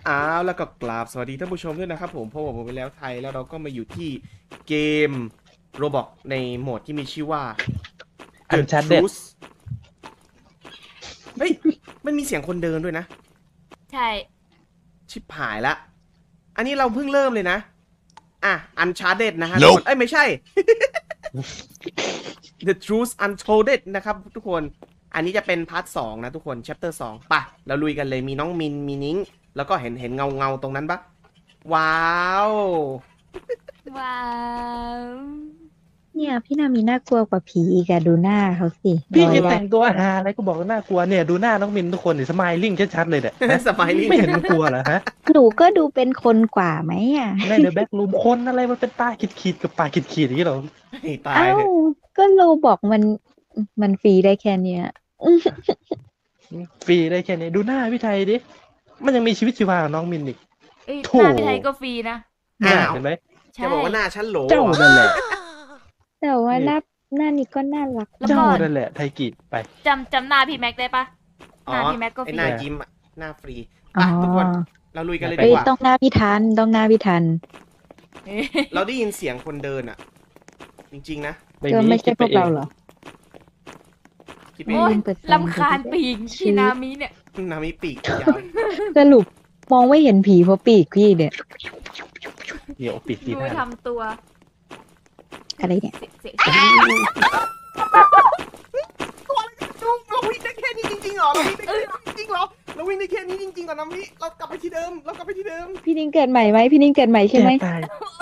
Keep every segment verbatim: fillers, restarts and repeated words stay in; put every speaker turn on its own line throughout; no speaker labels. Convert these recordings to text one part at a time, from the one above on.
อ้าวแล้วก็กราบสวัสดีท่านผู้ชมด้วยนะครับผมพบกับผมไปแล้วไทยแล้วเราก็มาอยู่ที่เกมโรบอกในโหมดที่มีชื่อว่า The
Uncharted
Truth เฮ้ยมันมีเสียงคนเดินด้วยนะ
ใช่
ชิบหายละอันนี้เราเพิ่งเริ่มเลยนะอ่ะ Uncharted นะฮะทุกคนเอ้ยไม่ใช่ The Truth Untold นะครับทุกคนอันนี้จะเป็นพาร์ทสองนะทุกคน chapter สองป่ะเราลุยกันเลยมีน้องมินมีนิ้งแล้วก็เห็นเห็นเงาเงาตรงนั้นปะว้าว
ว้าว
เนี่ยพี่นามีน่ากลัวกว่าผีอีกอะดูหน้าเขาสิ
พี่
รอย
จะ
ยั
แต่
ก
งตัวหาอะไรก็บอกว่าน่ากลัวเนี่ยดูหน้าน้องมินทุกคนนี่สมายลิ่งชัดๆเลยเนี่ยนะ
สบายดี
ไม่เห็นมันกลัวเหรอฮะ
หนูก็ดูเป็นคนกว่าไหมอะ
ในเดอะแบ็กรูมคนอะไรมันเป็นตาขีดๆกับปากขีดๆอย่างนี้เหรอ
ให้ตาย
เอ้า
เถอะ
ก็โลบอกมันมันฟรีได้แค่เนี้ย
ฟรีได้แค่นี้ดูหน้าพี่ไทยดิมันยังมีชีวิตชีวาของน้องมินอีก
เอ้ย
โถ
หน้าพี่ไทยก็ฟรีนะ
หน้า
อ้าว
เห็นไหม
ใช่
จะบอกว่าหน้าฉันโหล
เจ้า
อะ
นั่นแหละ
แต่ว่าหน้าหน้านี้ก็น่ารัก
แล้ว
เจ้า
ก่อน
นั่นแหละไทยกีไป
จำจำหน้าพี่แม็กได้ปะ
อ๋
ห
อ
น้าพี่แม็กก็ฟ
ไอ
รี
หน้ายิ้มอะหน้าฟรี
อ๋อ
อ่ะทุกคนเราลุยกันเลย
เอ้
ดี
ย
กว่า
ต้องหน้าพี่ทันต้องหน้าพี่ทัน
เอ้ย
เราได้ยินเสียงคนเดินอะจริงๆนะ
ไม่
ก็
มี
ไม่ใช่
คิด
พ
ไป
วก
เอ
เรา
ง
เหรอ
คิดไป
ไม่
เอ
โอ้ย
ง
เปิดไฟ
ลำคาญปีกพี่นามิเนี่ย
นามิปีกยาว
สรุปมองไม่เห็นผีเพราะปีกพี่เนี่ย
เดี๋ยวปิดที
ดู
หน้า
ทำตัว
อะไรเนี่ย
เสียเสีย
ตัวอะไรกันจุ๊บเราวิ่งได้แค่นี้จริงๆเหรอเราวิ่งได้แค่นี้จริงๆเหรอเราวิ่งได้แค่นี้จริงๆเหรอนามิเรากลับไปที่เดิมเรากลับไปที่เดิม
พี่นิ่งเกิดใหม่ไหมพี่นิ่งเกิดใหม่ใช่ไหม
แกตาย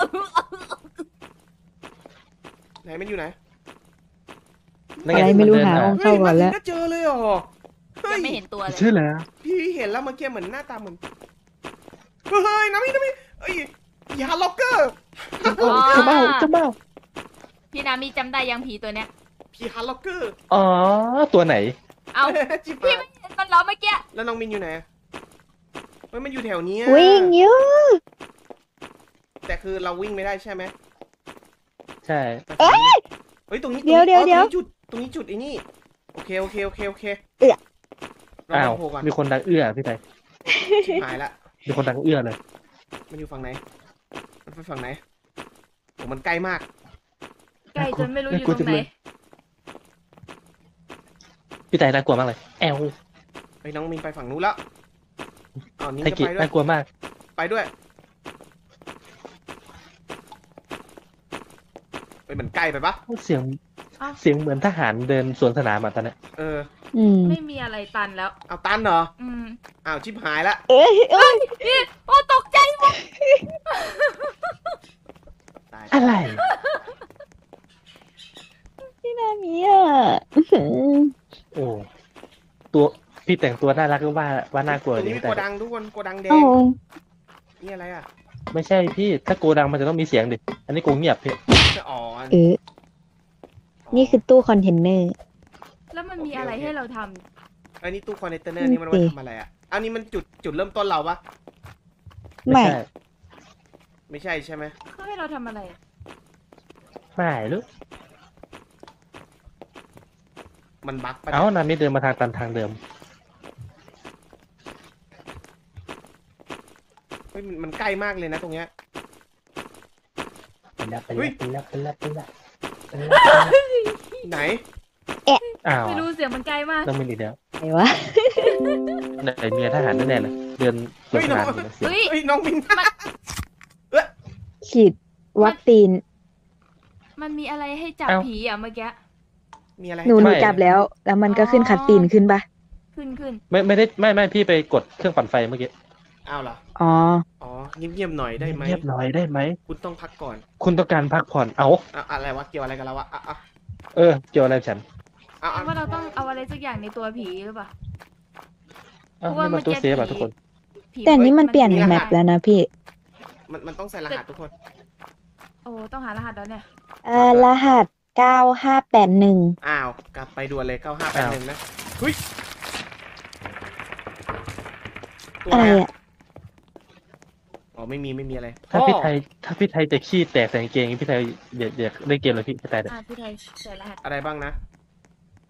ไหนมันอยู่ไหน
นั่น
อะ
ง
ไรไม่รู้
ที่น
หา
เดิน
ห้อง
เฮ้
เข้าย ก่
มา
อน
ถึ
แล้
ง
ว
ก็เจอเลยเหรอเฮ้
ยั
ย
งไม่เห็นตัวเลย
ชื่ออะไรอะ
พี่เห็นแล้วเมื่อกี้เหมือนหน้าตาเหมือนเฮ้ยนามินามิเอ้ยอย่าล็อกเกอร์
อ๋อ
จะเบ้าจะเบ้า
พี่นามิจำได้ยังผีตัวเนี้ย
พี่ฮาร์ล็อกเกอร์
อ๋อตัวไหน
เอา
จิบ
พี่
หาย
ไม่เห็นมันเหรอเมื่อกี้
แล้วน้องมินอยู่ไหนเฮ้ยมันอยู่แถวเนี้ย
วิ่งเยอะ
แต่คือเราวิ่งไม่ได้ใช่ไหม
ใช่
เอ้ยเฮ้ยตรงนี้
เดี๋ยว
ตรงนี้
เดี๋ยว
อ๋อ
เดี๋ยว
ตรงนี้จุดตรงนี้จุดไอ้นี่โอเคโอเคโอเคโอเค
เอื้อ
เรา
อ้า
ต้
ว
องโผล่ก่อน
มีคนดังเอื้อพี่ไทย
ชิบหายละ
มีคนดังเอื้อเลย
มันอยู่ฝั่งไหนมันไปฝั่งไหนโอ้มันใกล้มาก
ใกล้จนไม่รู้อยู่ตรงไหน
พี่ไทยน่ากลัวมากเลยแอล
ไปน้องมินไปฝั่งนู้นแล้วอ๋อนี่
ไท
ก็
กิ
ไปด้ว
น่าย กลัวมาก
ไปด้วยไปเหมือนใกล้ไปปะ
เสียง
อ้าว
เสียงเหมือนทหารเดินสวนสนามอ่ะตอนเนี้ย
เออ
อืม
ไม่มีอะไรตันแล้ว
เอาตันเหรอ
อืม
อ้าวชิบหายละ
เอ้ยเอ้ย
พี่โอ้ตกใจหมด
ตาย
อะไร
พี่นามีอ่ะอื้อหือ
โอ้ตัวพี่แต่งตัวน่ารักก็ว่าว่าน่ากลัว
ตรง
ดี
นี้มี
แต่
โกดังทุกคนโกดังแด
เอ้าง
นี่อะไรอ่ะ
ไม่ใช่พี่ถ้าโกดังมันจะต้องมีเสียงดิอันนี้โกเงียบพี่
อ๋อ
เออนี่คือตู้คอนเทนเนอร์
แล้วมันมีอะไรให้เราท
อันนี้ตู้คอนเทนเนอร์นี่มันไว้
โอเค
ทำอะไรอ่ะอันนี้มันจุดจุดเริ่มต้นเราปะ
ไม่
ไม่
ใช่
ไม่ใช่ใช่ไหม
ำเขาให้เราทำอะไรอะ
ไม่รู้
มันบั๊กปะ
เอ้านามิเดินมาทางตันทางเดิม
เฮ้ยมันมันใกล้มากเลยนะตรงเนี้ย
ไปแล้วไป
เฮ้
แล้
ย
วไปแล้วไปแล้วไปแล้ว
ไหน
อ้าว
ไม่รู้เสียงมันไกลมาก
ต้องมีอีกแล้ว
ไหนวะ
ไหนเมียทหารแน่ๆเลยเดินสวนสนามอยู่นะเสียง
เฮ้ย
เฮ้ยน้องมิน
ฉีดวัคซีน
มันมีอะไรให้จับผีอ่ะเมื่อกี้
มีอะไร
หนูหนู
ไม่
จับแล้ว แล้วมันก็ขึ้นคัดซีนขึ้นปะ
ขึ้นขึ้น
ไม่ไม่ได้ไม่ไม่พี่ไปกดเครื่องปั่นไฟเมื่อกี้
อ้าวเหรอ
อ๋อ
อ๋อเงียบๆหน่อยได้ไหม
เงียบหน่อยได้ไหม
คุณต้องพักก่อน
คุณต้องการพักผ่อนเอา
อ่ะอะไรวะเกี่ยวอะไรกันแล้ววะอ่ะอ่ะ
เออเกี่ยวอะไรกับฉัน
อ่ะอ่ะ
ว่าเราต้องเอาอะไรสักอย่างในตัวผีหรือเปล่า
เอ้า
เพราะว่า
นี่มันตู้เซฟอ่ะ
เมื่อกี้
ทุกคน
ผี
แต่อันนี้มันเปลี่ยนแมปแล้วนะพี่
มันมันต้องใส่รหัสทุกคน
โอ้ต้องหารหัสแล้วเนี่ย
เอ่อรหัสเก้าห้าแปดหนึ่ง
อ้าวกลับไปด่วนเลยเก้าห้าแปดหนึ่งนะเฮ้ยตัว
อะ
อะไร ไร
อ่ะ
อ่ะอ๋อไม่มีไม่มีอะไร
ถ้าพี่ไท
พ่อย
ถ้าพี่ไทยจะขี้แตกใส่กางเกงพี่ไทยเดี๋ยวเดี๋ยวเล่นเกมเลยพี่พี่ไทยเดี๋ยว
อ่าพี่ไทยใส่รหัส
อะไรบ้างนะ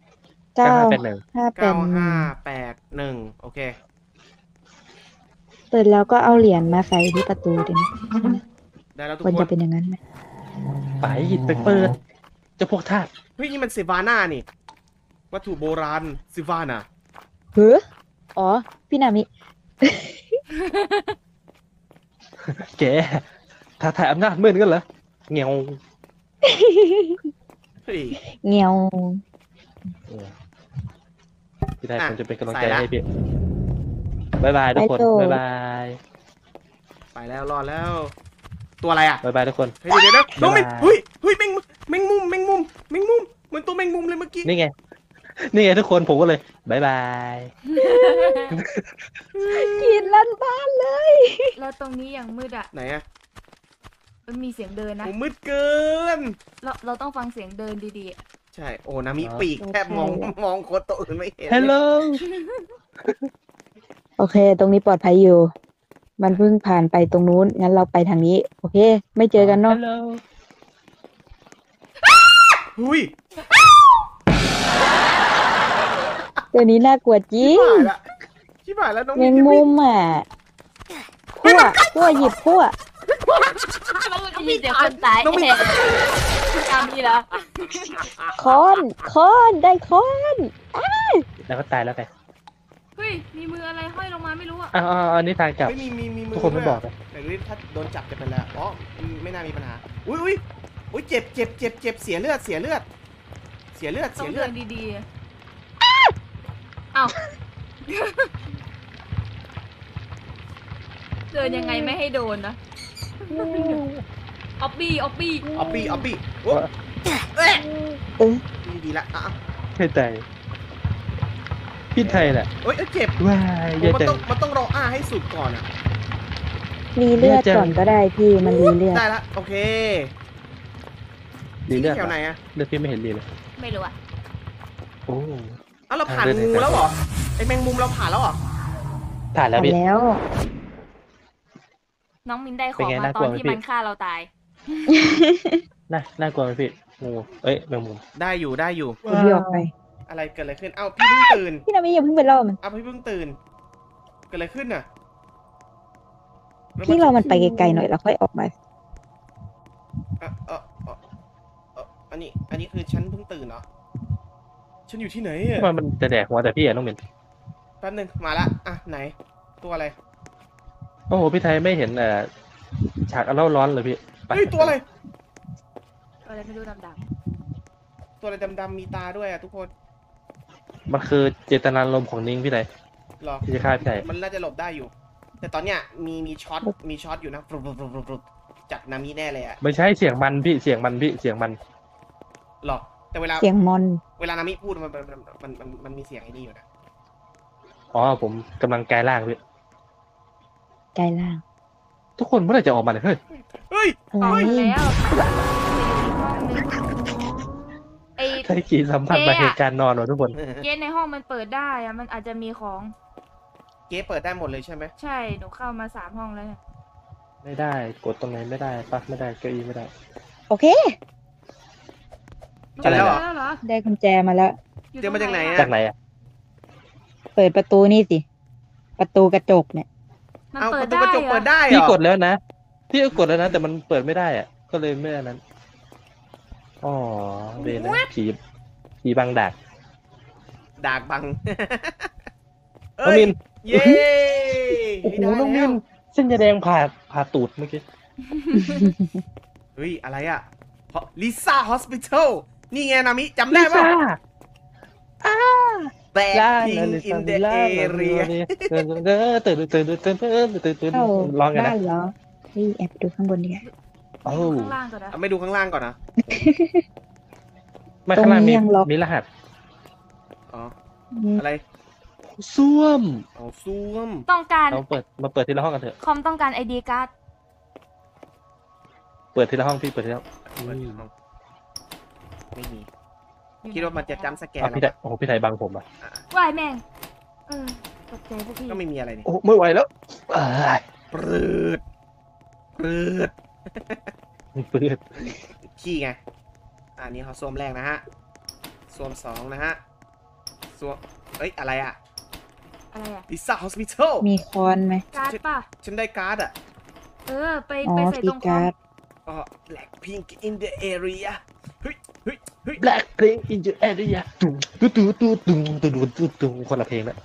เก้า
ห้าเป็นหนึ่ง
ห้าแป
เก้า
ดหนึ่
ห้าง แปดหนึ่งโอเค
เปิดแล้วก็เอาเหรียญมาใส่ที่ประตูเดี๋ยวนี้
ได้แล้วทุก
ควร
ค
จะ
น
เป็นอย่างนั้นไหม
ไปไปเปิดเจะพวกทาส
เฮ้ยนี่มันซิวาน่านี่ วัตถุโบราณซิวาน่า
เฮ้ออ๋อ พี่นามิ
แกท้าทายอำนาจมืดกันเหรอเงี้ยว
เฮ้ย
เงียว
เออพี่ได้
อ่ะ
ผมจะเป็นกำลัง
ใส่
ใจ
ละ
ให้พี่บายบายทุกคนบายบาย
ไปแล้วรอดแล้ว ตัวอะไรอ่ะ
บายบายทุกคน
เฮ้ยเดี๋ยวเดี๋ยวน้องมิน
บ๊ายบาย
เฮ้ยเฮ้ยแมงมุมแมงมุมแมงมุมแมงมุมเหมือนตัวแมงมุมเลยเมื่อกี้
นี่ไง นี่ไงทุกคนผมก็เลยบายบาย
กินลั่นบ้านเลย
แล้วตรงนี้อย่างมืดอ่ะ
ไหนอ่ะ
มันมีเสียงเดินนะ
โอ้มืดเกิน
เราเราต้องฟังเสียงเดินดีๆอะ
ใช่โอ้นามิปีกแทบมองมองคนตัวอื่นไม่เห็น
ฮัลโหล
โอเค ตรงนี้ปลอดภัยอยู่ มันเพิ่งผ่านไปตรงนู้น งั้นเราไปทางนี้ โอเค ไม่เจอกันเนาะ
ฮัลโหล
หุ้ย
ตัวนี้น่ากลัวจริ
ชิบ
ง
หายละชิบหายแล้วน้อง
แม
มิน
งมุมอ่ะขั้วขั้วหยิบขั้ว
มีเสียงคนตาย
น้องมิน
ตามนี่แล้ว
ค้อนค้อนได้ค้อน
แล้วก็ตายแล้วไง
เฮ้ยมีมืออะไรห้อยลงมาไม่รู้อ่ะ
อ้าวอ้าวอันนี้ทางกลับ
ไม่มีมีมีมือ
ทุกคนไม่
ด้วย
บอกเลย
แต่ดูดิถ้าโดนจับจะเป็นแล้วอ๋อไม่น่ามีปัญหาอุ้ยอุ้ยอุ้ยเจ็บเจ็บเจ็บเจ็บเสียเลือดเสียเลือด เสียเลือด
ต้
เสี
อย ง
เลื
เดิ
อด
นดีๆเอ้า เดินยังไงไม่ให้โดนนะออบบี้ออบบี้
ออบบี้ออบบี้โอ้เอ๊ะ
เออ
ดีดีละอ่ะ
ไม่ใจพี่ไทยแหละ
เอ้ยเอ้ยเจ็บ
ว้าย
โอ้
เยอะ
มัน
จัง
ต้องมันต้องรออ้าให้สุดก่อนอ่ะ
รีเลือด
เลือดจะ
ก่อนก็ได้พี่ มันรีเลือด
ได้ละโอเค
ดีเลือด
ที่แถวไหนอ่ะ
เลือดพี่ไม่เห็นดีเลย
ไม่รู้อ่ะ
โอ้
เอ้าเราผ่าน
ทางเดิน
งูแล้วเหรอไอแมงมุมเราผ่านแล้วเหรอ
ผ่านแล้วพี่
แล้ว
น้องมินได้ข
เป็น
อง
ไง
มา
น่า
ต
กลั
อ
วน ไหม
ที่
พี่
มันฆ่าเราตาย
น่าน่ากลัวไหมพี่งูเอ้ยแมงมุม
ได้อยู่ได้อยู่
คุณพี่ออกไป
อะไรเกิดอะไรขึ้นเอ้าพี่เพิ่งตื่น
พี่นามิอย่าเพิ่งไปล่อมัน
เอ้าพี่เพิ่งตื่นเกิดอะไรขึ้นน่ะ
พี่เรามันไปไกลๆหน่อยแล้วค่อยออกมา
เอ่อเอ่อเอ่อเอ่ออันนี้อันนี้คือฉันเพิ่งตื่นเหรอฉันอยู่ที่ไหนอะ
ทำไมมันจะแดกหัวแต่พี่อะน้องเบน
แป๊บนึงมาละอ่ะไหน ตัวอะไร
โอ้โหพี่ไทยไม่เห็นเอ่อฉากเอาเล่าร้อนเลยพี่ไป
เฮ้ยตัวอะไร
อะไรไม่รู้ดำ
ตัวอะไรดำๆมีตาด้วยอ่ะทุกคน
มันคือเจตนารมณ์ของนิ้งพี่ไทย
หรอ
ที่จะฆ่าพี่ไทย
มันน่าจะหลบได้อยู่ แต่ตอนเนี้ยมีมีช็อตมีช็อตอยู่นะฟรุบฟรุบฟรุบฟรุบฟรุบจากนามิแน่เลยอ่ะ
ไม่ใช่เสียงมันพี่เสียงมันพี่เสียงมัน
หรอแต่เวลา
เสียงมอน
เวลานามิพูดมันมันมันมันมันมีเสียงไอ้นี่อยู่นะ
อ๋อผมกำลังกายร่างพี่
ไกลล่าง
ทุกคนเมื่อไหร่จะออกมาเนี่ยเฮ้ย
เฮ้ย
อะไร
ๆออกมาแล้วไอ้
ไทยกี่สัมผัสมาเหตุการณ์นอนวะทุกคน
เกตในห้องมันเปิดได้อะมันอาจจะมีของ
เก๊เปิดได้หมดเลยใช่ไหม
ใช่หนูเข้ามาสามห้องแล้วเนี่ย
ไม่ได้กดตรงไหนไม่ได้ปักไม่ได้เก้าอี้ไม่ได้
โอเค
เจอแล้วเหรอ
แล้วเหรอ
ได้กุญแจมาแล้ว
อยู่
เจอมาจากไหนอะ
จากไหนอ่ะ
เปิดประตูนี่สิ ประตูกระจกเนี่ย
มัน
เอา
เปิ
ป
ด
ระตู
ได้
กระจก
เหร
เปิ
อ
ดได้เหร
พี่
อก
ดแล้วนะพี่ก็กดแล้วนะแต่มันเปิดไม่ได้อ่ะก็เลยไม่อันนั้นอ๋อเวรนะผีผีบังดัก
ดากบัง
น้องมิน
เย้
โอ้โห
ได้
น้องมิ
แล้ว
นเส้นยาแดงผ่าผ่าตูดเมื่อกี้
เฮ้ยอะไรอ่ะลิซ่าฮอสพิทอลนี่ไงนามิจำได้ป่ะ Back
ลา
King
ลิ
in
ซา
the
ลา
area
ตื่นตื่นตื่นตื่นตื่นตื่นตื่นตื่น
เข้า
ร้องกัน
บ้า
นะ
นเหรอเฮ้ยแอบไปดูข้างบนดีกว่า
โอ้
ข้างล่างก่อนนะ
เอาไม่ดูข้างล่างก่อนนะ
ไม่ข้างล่างมี
ตรงนี้ยังล็อก
มีรหัส
อ๋อ
อืม
อะไร
ส้วม
อ๋อซ่วม
ต้องการ
เราเปิดมาเปิดทีละห้องกันเถอะ
คอมต้องการไอดีการ์ด
เปิดทีละห้องพี่เปิดทีละห้อง
ไม่มี คิดว่ามันจะจำสแกน
อ่ะ
แล้ว
พี่ไทย
ปะ
โอ้โหพี่ไทยบังผมอ่ะ
วายแม่งเออตกใจพวกพี่
ก็ไม่มีอะไรนี่
โอ้ไม่ไหวแล้วเอ้ย
ปรืดปรืด
เปิด
ขี้ไงอันนี้เขาส้วมแรกนะฮะส้วมสองนะฮะส้วมเอ้ยอะไรอ่ะ
อะไรอ่ะ
ลิซ่าฮอสพิทอล
มีคอนไหม
การ์ดป่ะ
ฉันได้การ์ดอ่ะ
เออ ไป
อ๋อ
ไปใส่
คี
ตรง
ย์
คอ
การ์
ม
ด
อ๋อ Blackpink in the area เฮ้ยเฮ้ยเฮ้ย
Blackpink in your area ตุ้งตุ้งตุ้งตุ้งตุ้งตุ้งตุ้งตุ้งคนละเพลงละ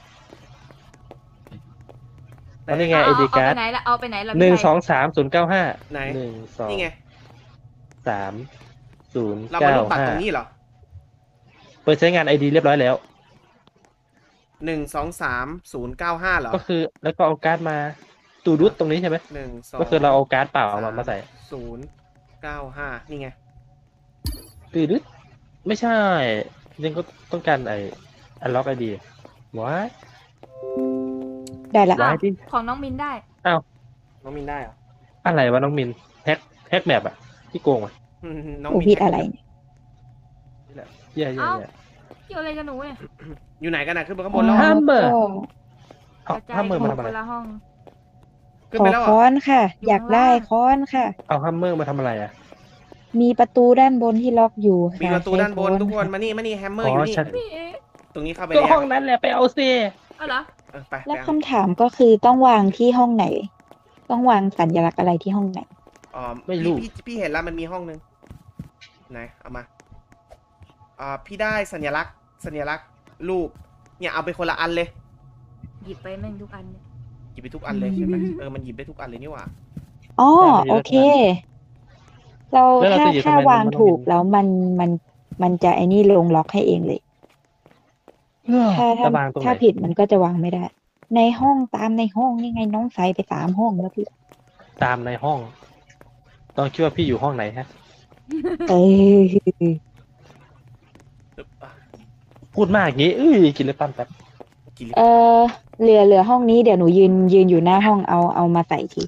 แล้วนี่ไง
เอา
ไอ ดี
เอา
การ์
ไป
ด
ไหนละเอาไปไหนละ
หนึ่ง
พี่ไทย
สองสามศูนย์เก้าห้า
ไหน
หนึ่งสอง
นี่ไง
สามศูนย์
เรามา
เก้า
ลงปัด
ห้า
ตรงนี้เหรอ
เปิดใช้งานไอดีเรียบร้อยแล้ว
หนึ่งสองสามศูนย์เก้าห้าเหรอ
ก็คือแล้วก็เอาการ์ดมาตูรุดตรงนี้ใช่ไหม
หนึ่งสอง
ก็คือเราเอาการ์ดเปล่ามามาใส่
ศูนย์เก้าห้านี่ไง
ตูรุดไม่ใช่ยังก็ต้องการไออันล็อกไอดีว้าย
ได้ละ
ว้ายที่
ของน้องมินได้
อ้าว
น้องมินได้เหรอ
อะไรวะน้องมินแฮกแฮกแมปอะที่โกงอะ
อืมน้อง
โอ้
มิน
ผิดอะไรเนี่ย
นี่แหละแย่แย่
เอ้า
แย่
เกี่ยวอะไรกับหนูเนี่ย
อยู่ไหนกันนะขึ้นไปข้างบนแล้ว
ห้ามเบอร์
ก็
เอา
กระจาย
ห้ามเมอร์
ข
มา
อง
ทำอะไร
คนละห้อง
ขึ้น
ข
ไป
อ
แล้วเหร
ค้
อ
อนค่ะ
อยู่
อยากได้
ข้างล่าง
ค้อนค่ะ
เอาฮัมเมอร์มาทำอะไรอะ
มีประตูด้านบนที่ล็อกอยู่ค่ะ
มีประตูด้านบน
ใช้
ทุกคน
ค่ะ
มานี่มานี่แฮมเมอร์อยู่นี่
ฉัน
พี่เอ๊ะ
ตรงนี้เข้าไป
ก็
แล้ว
ห้องนั้นแหละไปเอาซิ
เอาเหรอ
เออไป
แล้ว
ไป
คำถามก็คือต้องวางที่ห้องไหน ต้องวางสัญลักษณ์อะไรที่ห้องไหน
อ๋อพี่พี่พี่เห็นแล้วมันมีห้องนึงไหนเอามาอ่าพี่ได้สัญลักษณ์สัญลักษณ์รูปเนี่ยเอาไปคนละอันเลย
หยิบไปแม่งทุกอันเนี่ย
หยิบไปทุกอันเลยใช่ไหมเออมันหยิบได้ทุกอันเลยนี่หว่า
อ๋อโอเค เรา
แล้วเรา
ถ้า
จะหยิบ
ถ้า
ทำไม
วาง
มันต้อง
ถูก
มี
แล้วมันมันมันจะไอ้นี่ลงล็อกให้เองเลย ถ้าถ้า
จะวางตรงไห
ถ้าน ผิดมันก็จะวางไม่ได้ ในห้องตามในห้องนี่ไงน้องใส่ไปสามห้องแล้วพี่
ตามในห้องต้องคิดว่าพี่อยู่ห้องไหนฮะ
เออ
อึ๊บอ่ะ
พูดมากอย่างงี้เอ้ยกินเลยปั้นแป๊บ
กี่ลิต
เอ
ร
อเหลือเหลือห้องนี้เดี๋ยวหนูยืนยืนอยู่หน้าห้องเอาเอามาใส่ที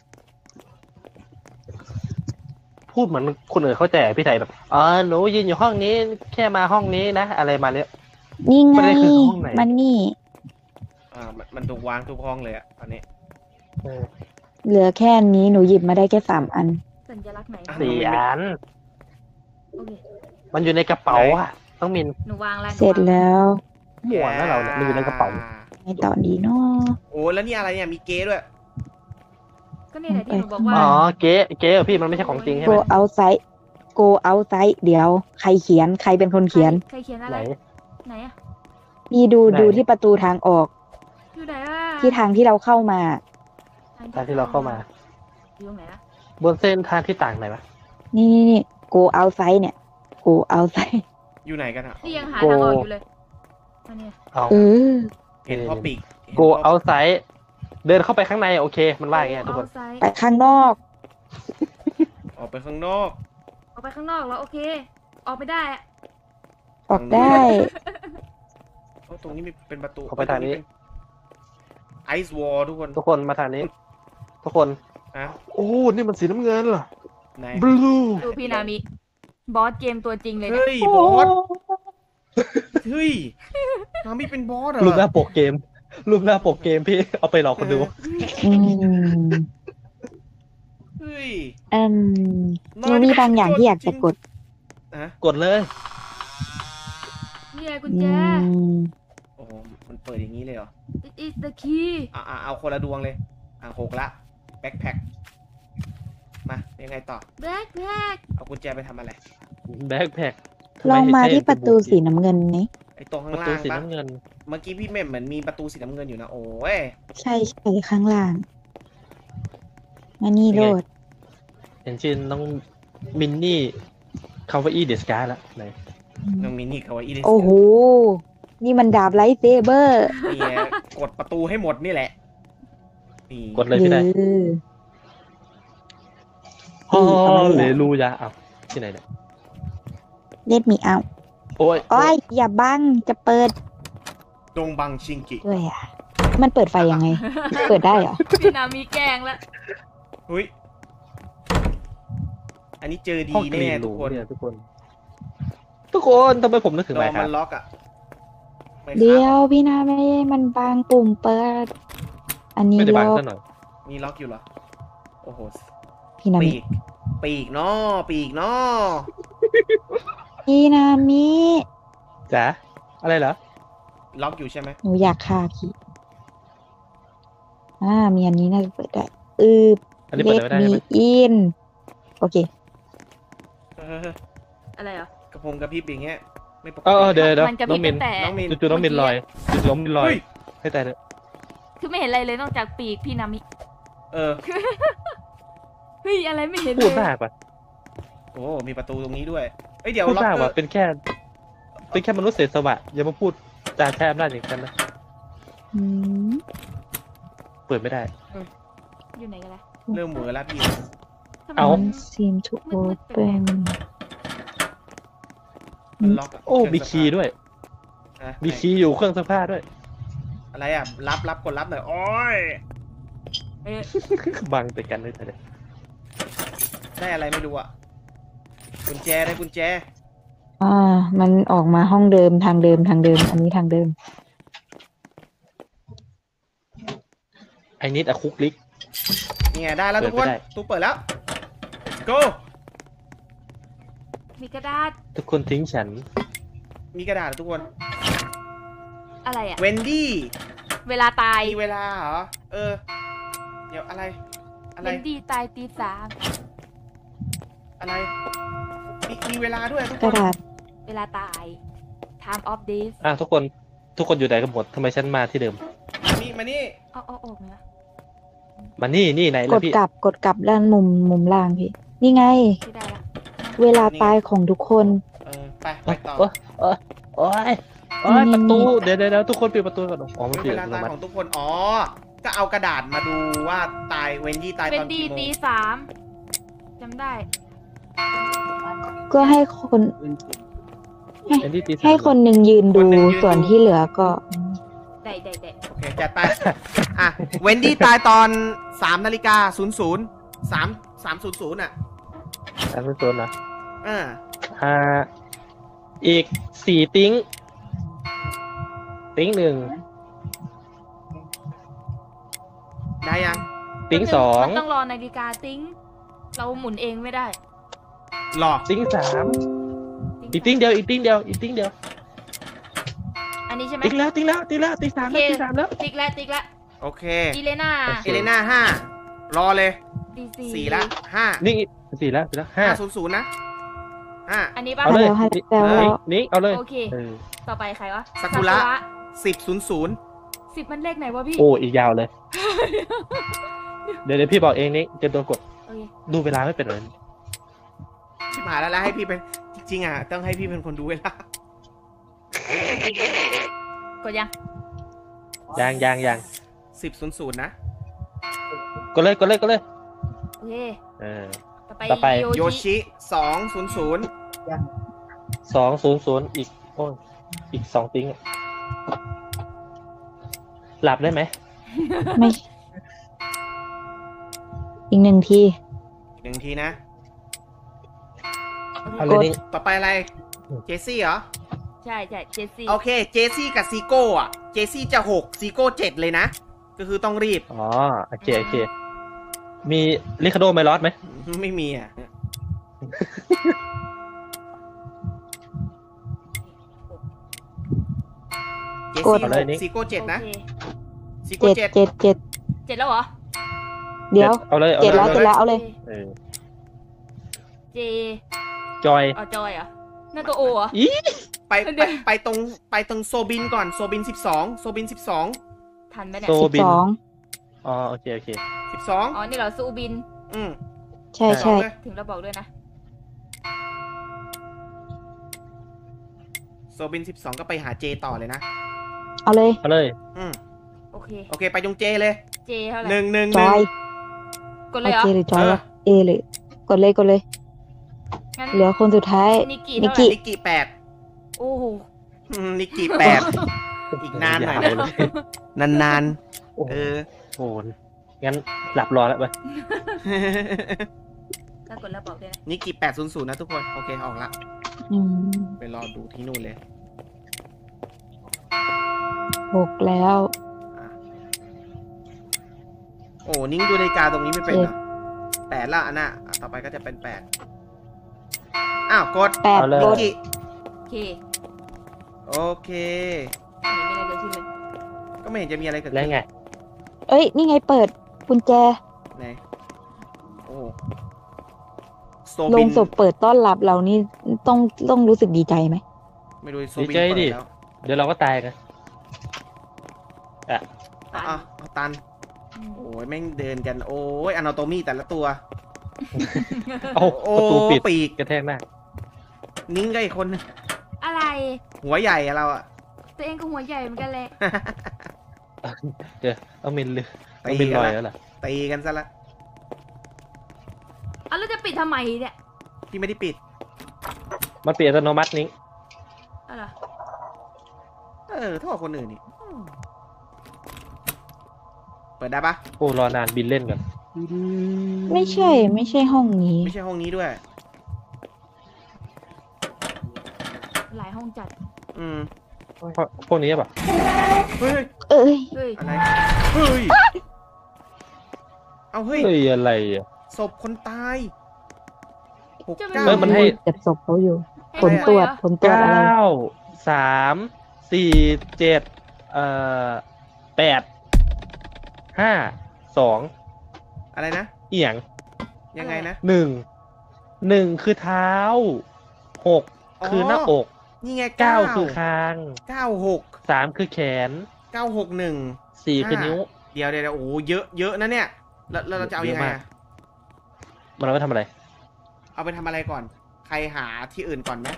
พูดเหมือนคนอื่นเข้าใจอะพี่ไทยแบบอ๋อหนูยืนอยู่ห้องนี้ แค่มาห้องนี้นะอะไรมาเนี้ย
นี่ไง
ไม่ได้คือห้องไหน
มันนี่
อ่ามันมันถูกวางทุกห้องเลยอะตอนนี้
เออ
เหลือแค่นี้หนูหยิบมาได้แค่สามอัน
สัญลักษณ์ไหน
อ่ะ
สี่อัน
โอเค
มันอยู่ในกระเป๋าอะต้องมิน
หนูวางแล้ว
เสร็จแล้ว
หมวนนะเราเนี่ยมันอยู่ในกระเป๋า
ในตอนนี้เนาะ
โอ้แล้วนี่อะไรเนี่ยมีเก๊ด้วย
ก็นี่แหละที่หนูบอกว่า
อ๋อเก๊เก๊อะพี่มันไม่ใช่ของจริงใช่
โก
ไหม
เอาไซต์โกเอาไซต์เดี๋ยวใครเขียนใครเป็นคนเขียน
ใครเขียนอะ
ไห
ไร
น
ไหนอะ
พี่ดู
ไหน
ดูที่ประตูทางออก
อยู่ไหนอะ
ที่ทางที่เราเข้ามา
ทางที่เราเข้ามา
อยู่ตรงไหนอะ
บนเส้นทางที่ต่างไหนวะ
นี่นี่นี่โกเอาไซต์เนี่ยโกเอาไซต์
อยู่ไหนกันอะ
นี่ยังหาทางออกอยู่เลยอันเนี้ย
เอา
เออ
เห็นพอปีกห็น
โก
พ
เอาไซด์เดินเข้าไปข้างในโอเค มันว่าอย่างเงี้ยทุกคน
เอาไซส์
ไปข้างนอก
ออกไปข้างนอก
ออกไปข้างนอกแล้วโอเค ออกไม่ได้อะ
ออกได้
โอ้ตรงนี้มีเป็นประตู
เข้าไปทางนี้
ไอซ์วอลทุกคน
ทุกคนมาทางนี้ ทุกคน
อ่ะ
โอ้นี่มันสีน้ำเงินเหรอ
ไหน
บลู
ดูพี่นามิบอสเกมตัวจริงเลยนะ
เฮ้ยบอสเฮ้ยนามิเป็นบอสเหรอ
รูปหน้าปกเกม รูปหน้าปกเกมพี่เอาไปหลอกคนดู
อืม
เฮ้ย
อืมหนูมีบางอย่างที่อยากจะกด
อ่ะ
กดเลย
นี่ไงกุญ
อื
แจ
ม
โอ้โหมันเปิดอย่างนี้เลยเหรอ
it is the key
อ่ะอ่ะเอาคนละดวงเลยอ่ะหกละแบ็คแพ็คมายังไงต่อ
backpack
เอากุญแจไปทำอะไร
แบ็คแพ็ค
ลองมาที่ประตูสีน้ำเงินนี้
ไอตรง
ป
ข้าง
ระ
ล่า
ตู
ง
สี
ปะ
น้ำเงิน
เมื่อกี้พี่เมมเหมือนมีประตูสีน้ำเงินอยู่นะโอ้ย
ใช่ใช่ข้างล่างมานี่โลด
เห็นชื่อน้องมินนี่คาวาอี้เดสการ์ละไหน
น้องมินี่เขาว่าอีเดส
โอ้โห นี่มันดาบไลท์เซเบอร์
นี่ไงกดประตูให้หมดนี่แหละนี่
กดเลยพี่ได้
เออ
ฮอ
เอามาเลยเหรอ
เลลูยาอ้าวที่ไหนเนี่ย
เล็ดมีเอา
โอ้ย
โอ้ยอย่าบังจะเปิด
ดงบังชิงกิ
ด้วยอ่ะ มันเปิดไฟยังไง เปิดได้เหรอ
พี่นามิแกล้งแล้ว
เฮ้ยอันนี้เจอดี
ห้องกรี
แน่
น
ทุ
รู
ก
ม
คน
เนี่ยทุกคน ทุกคนทำไมผมนึกถึง
ด
ไม
อ
ค์ค
มั
รับ
นล็อกอ่ะไม่ครับ
เดี๋ยวพี่นาไม่มันบางปุ่มเปิด อันนี้
ไม่ได้
ล็
บัง
อก
ซะหน่อย
มีล็อกอยู่เหรอโอ้โห
พี่นา
ปี
มิ
กปีกเนาะปีกเนาะ
พี่นามิ
จ๋าอะไรเหรอ
ล็อกอยู่ใช่ไหม
หนูอยากฆ่าพี่อ่า มีอันนี้น่าจะเปิดได้อืบ
อันนี้เปิด
let
ไม่ได้ใช่
me
ไหม
in โอเค
เออ
อะไรเหรอก
ระพงกระพริบอย่างเงี้ยไม่ปก
เออเออ
ติ
เดี๋ยวเดี๋ยว
มันกระพ
น้
ริ
อบ งมิ
ตั้
น
งแต่
น้องมิน
จู่ๆน้องมินลอยจู่ๆน้องมินลอย
เฮ้ย
ให้ตายเถอะ
คือไม่เห็นอะไรเลยนอกจากปีกพี่นามิ
เออ
เฮ้ยอะไรไม่เห็น
พูด
เลย
มากว่ะ
โอ้ มีประตูตรงนี้ด้วย เอ้ย เดี๋ยว
พูด
ล็อก
มาก
เกอ
ว่ะ
ร์
เป็นแค่ เป็นแค่มนุษย์เศษสวะอย่ามาพูดจาแช่อำนาจอย่างนั้นนะ
อืม
เปิดไม่ได้
อยู่ไหนกันล่ะ
เริ่มเหมือแล้วพี่
ทำไม
เอา
มัน
seem to
มืดๆแปลก
open
มันล็อกะ
โอ้
เครื่ง
มีคีย์ด้วย
อ่ะ
มีคีย์อยู่เครื่องซักผ้าด้วย
อะไรอ่ะ รับรับกดรับหน่อย โอ้ย
เอ๊ะ
บังแต่กันเลยแต่เนี่ย
ได้อะไรไม่รู้อ่ะ กุญแจได้กุญแจ
อ่า มันออกมาห้องเดิมทางเดิมทางเดิม อันนี้ทางเดิม
ไอ้นิดอะคุกลิก
นี่ไงได้แล้ว
เปิ
ทุ
ด
กคน
ไม่ได้
ตู้เปิดแล้ว go
มีกระดาษ
ทุกคนทิ้งฉัน
มีกระดาษเหรอทุกคน
อะไรอ่ะ
เวนดี้
เวลาตาย
มีเวลาเหรอ เออ เดี๋ยวอะไร อะไร
เวนดี้ตายตีสาม
อะไร มีมีเวลาด้วยทุก
ก
ค
ระ
น
ดาษ
เวลาตาย time of this
อ่ะทุกคนทุกคนอยู่ไหนกันหมดทำไมฉันมาที่เดิม
มานี่ มานี่
เอาเอาออกเนี่ย
มานี่นี่ไหน
ก
แล้ว
ด
พี่
กลับกดกลับด้านมุมมุมล่างพี่ นี่ไง
ที่ได้ละ
เวลาตายของทุกคน
เออ ไป ไปต่อ
โอ้ยโอ้ยโอ้ยโอ้ย
นี่
ประตูเดี๋ยวเดี๋ยวเดี๋ยวทุกคนปิดประตูก่อนอ๋อมันปิด
เว
อั
ลา
ตโน
ตาย
มัติ
ของทุกคน อ๋อ ก็เอากระดาษมาดูว่าตาย เวนดี้ตาย
เว
ตอน น
ดี้
กี่โม
ตี
ง
สามจำได้
ก็ให้คน
เอ็นดี้ตีสาม
ให้คนหนึ่งยืนดูส่วนที่เหลือก็
ได้ได้ได้
โอเค จัดไป อ่ะ เวนดี้ตายตอนสามนาฬิกาศูนย์ศูนย์สามสามศูนย์ศูนย์อ่ะ
สามเป็นโซนนะ
อ่า
อ่าอีกสี่ติ้งติ้งหนึ่ง
ได้ยัง
ติ้งสอง
มันต้องรอนาฬิกาติ้ง เราหมุนเองไม่ได้
หลอก
ติ้งสามอีกติ้งเดียวอีกติ้งเดียวอีกติ้งเดียว
อันนี้ใช่ไหม
ติ้งแล้วติ้งแล้วติ้งแล้วติ้งสามแล้ว
โอเค
ติ้งสามแล้ว
ติ๊กแล้วติ๊กแล้ว
โอเค
อีเลน่า
เอเลน่าห้ารอเลย
ดีซี
สี่ละห้า
นี่สี่แล้วสี่แล้วห้า
ห้าศูนย์ศูนย์นะห้า
อันนี้ป่ะ
เอาเลย
ให้แล้วให้แล้ว
นิ้งนิ้งเอาเลย
โอเค
เออ
ต่อไปใครวะ
ซากุระสิบศูนย์ศูนย์
สิบมันเลขไหนวะพี่
โอ้อีกยาวเลย เดี๋ยวเดี๋ยวพี่บอกเองนิ้งเตรียมตัวกด
โอเค
ดูเวลาไม่เป็นเลย
ชิบหายแล้วแล้วให้พี่เป็น จริงๆอ่ะ ต้องให้พี่เป็นคนดูเวลาก
ดยัง
ยางยางยาง
สิบศูนย์ศูนย์นะ
กดเลยกดเลยกดเลย
โอเค
เออ
ต่อไป
ต่อไป
โย
โยชิ
ชิสองศูนย์ศูนย์
สองศูนย์ศูนย์อีกโอ้ยอีกสองติ้งอะหลับได้ไหม
ไม่ อีกหนึ่งที
หนึ่งทีนะ
เอาเลยนิ้ง
ต่อไปอะไร เจซี่เหรอ
ใช่ใช่เจสซี่
โอเค เจซี่กับซีโก้อ่ะ เจซี่จะหกซีโก้เจ็ดเลยนะ ก็คือต้องรีบ
อ๋อโอเคโอเค มีลิคาโดไมลอสไหม
ไม่มีอ่ะ เจ
กด
ซี่
เอา
ห
เลย
ก
นี่
ซีโก้เจ็ดนะ
โอเค
ซีโก้
เจ็ด
เจ็ด
เจ็ดเจ็ด
เจ็ดแล้วเหรอ
เดี๋ยว
เอาเลยเอา
เจ็ด
เลย
แล้ว
เอา
เจ็ด
เลย
แล้วเอาเลย
เออ
เจ
จอย
เอาจอยเหรอนั่นตัวโอเหรอ
อี
ไป
เดี๋
ไป
ยว
ไปตรงไปตรงโซบินก่อนโซบินสิบสองโซบินสิบสอง
ทันไหมเนี่ย
โซ
สิบ
บิน
สอง
อ๋อโอเคโอเค
สิบสอง
อ๋อ นี่เหรอซูบิน
อืม
ใช่ใช่
เลย
ถึงเราบอกด้วยนะ
โซบินสิบสองก็ไปหาเจต่อเลยนะ
เอาเลย
เอาเลย
อืม
โอเค
โอเค ไปตรงเจเลย
เจเท่าไหร่
หนึ่งหนึ่งห
จ
นึ่ง
อย
กดเล
เอา
ยเหรอ
เจหรือจอย
เออ
วะเอเลยกดเลยกดเลย
งั้น
เหลือคนสุดท้าย
นิกิ
นิ
เท่าไห
กิ
ร่
นิกิแปด
โอ้โห
อืมนิกิแปด อีกนานหน่อยนะ
เลย
นาน
โอ้
ๆ
โห
เออ
โอ้โหงั้นหลับรอแล้วไป
ถ้ากดแล้วบอกด้วยนะ
นิกิแปดศูนย์ศูนย์นะทุกคน โอเค ออกละ
อืม
ไปรอดูที่นู่นเลย
หกแล้ว
อ่ะโอ้นิ้งดูนาฬิกาตรงนี้ไม่เป็นเหรอแปดละอันน่ะอ่ะต่อไปก็จะเป็นแปดอ้าว กด
แปด
เอาเลย
ก
นิ
ด
กิ
โอเค
โอเค
ไม่มีอะไรเกิดขึ้นเลย
ก็ไม่เห็นจะมีอะไรเกิด
แล้ว
ขึ้น
ไง
เอ้ย นี่ไงเปิดกุญแจ
ไหนโอ้โซ
โร
บิ
ง
น
ศพเปิดต้อนรับเรานี่ต้องต้องรู้สึกดีใจไหม
ไม่รู้โซ
ดี
บิน
ใจ
เปิด
ดิ
แล้ว
เดี๋ยวเราก็ตายกันอ่ะ
อ่ะอ่ะเอาตันโอ้ยแม่งเดินกันโอ้ยอนาโตมีแต่ละตัว
เอา
โอ้
ประตูปิด
ปีก
กระแทกหน้า
นิ้งก็อีกคนนึง
อะไร
หัวใหญ่อะเราอะ
ตัวเองก็หัวใหญ่เหมือนกันแหละ
เดี๋ยวเอามินเลย
ตี
เอามิน
กั
ล
น
อย
ละ
แล้วล่ะ
ตีกันซะละ
เอาแล้วจะปิดทำไมเนี่ย
พี่ไม่ได้ปิด
มันเปลี่ยนอัตโนมัตินิ้ง
อะไร
เออโทษคนอื่นนี่อืมเปิดได้ปะ
โอ้รอนานบินเล่นกัน
ไม่ใช่ ไม่ใช่ห้องนี้
ไม่ใช่ห้องนี้ด้วย
หลายห้องจัด
อืม
เพราะพวกนี้ป่ะ
เฮ้ย
เอ้ย
เฮ้ย
อะไรเฮ้ยเอาเฮ้ย
เฮ้ยอะไรอ่ะ
ศพคนตายหก
จะ
เก้า
เออมันให้
เก็บศพเขาอยู่
ให้
ผลตรวจ
หน่อยเหอ
ผลตรวจอะไร
เก้าสามสี่เจ็ดเอ่อแปดห้าสอง
อะไรนะ
เอียง
ยังไงนะ
หนึ่งหนึ่งคือเท้าหกคือหน้าอก
นี่ไง
เก้า
เก้า
คือคาง
เก้าหก
สามคือแขน
เก้าหกหนึ่ง
สี่คือนิ้ว
เดี๋ยวเดี๋ยวเดี๋ยวโอ้โหเยอะเยอะนะเนี่ยแล้วแล้วเราจะเอายังไง
เยอะมา
อะ
ก มันเอาไปทำอะไร
เอาไปทำอะไรก่อน ใครหาที่อื่นก่อนไหม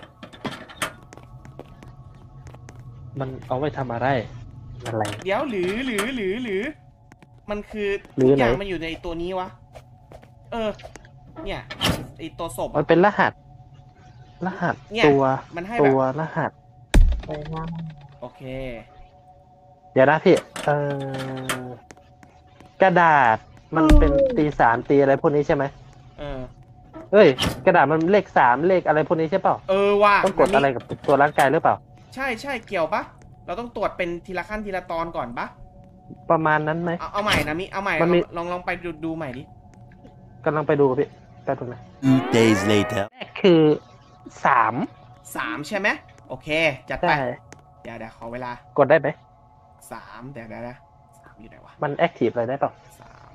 มันเอาไปทำอะไรอะไร
เดี๋ยวหรือหรือหรือหรือ มันคือ
หรือ
ทุกอย่าง
ไหน
มันอยู่ในตัวนี้วะ เออ เนี่ยไอตัวศพ
มัน
อะ
เป็นรหัส รหัส
เนี่ย
ตัว
มันให้
ตั
แบบ
วรหัส
โอเค
เดี๋ยวนะพี่ เออกระดาษมันเป็นตีสามตีอะไรพวกนี้ใช่ไหม
เออ
เอ้ย กระดาษมันเลขสามเลขอะไรพวกนี้ใช่เปล่า
เออว่ะ
ต้องกดอะไรกับตัวร่างกายหรือเปล่า
ใช่ใช่เกี่ยวปะเราต้องตรวจเป็นทีละขั้นทีละตอนก่อนปะ
ประมาณนั้นไหม
เอาเอาใหม่นะมิเอาใหม่
มันมี
ลองลองลองไปดูดูใหม่ดิ
กำลังไปดูพี่แป๊บนึงนะ
Two days later.
แรกคือสาม
สามใช่ไหมโอเค จัดไป
ได้
เดี๋ยวเดี๋ยวขอเวลา
กดได้ไหม
สามเดี๋ยวเดี๋ยวนะสามอยู่ไหนวะ
มันแอคทีฟอะไรได้เปล่า
สาม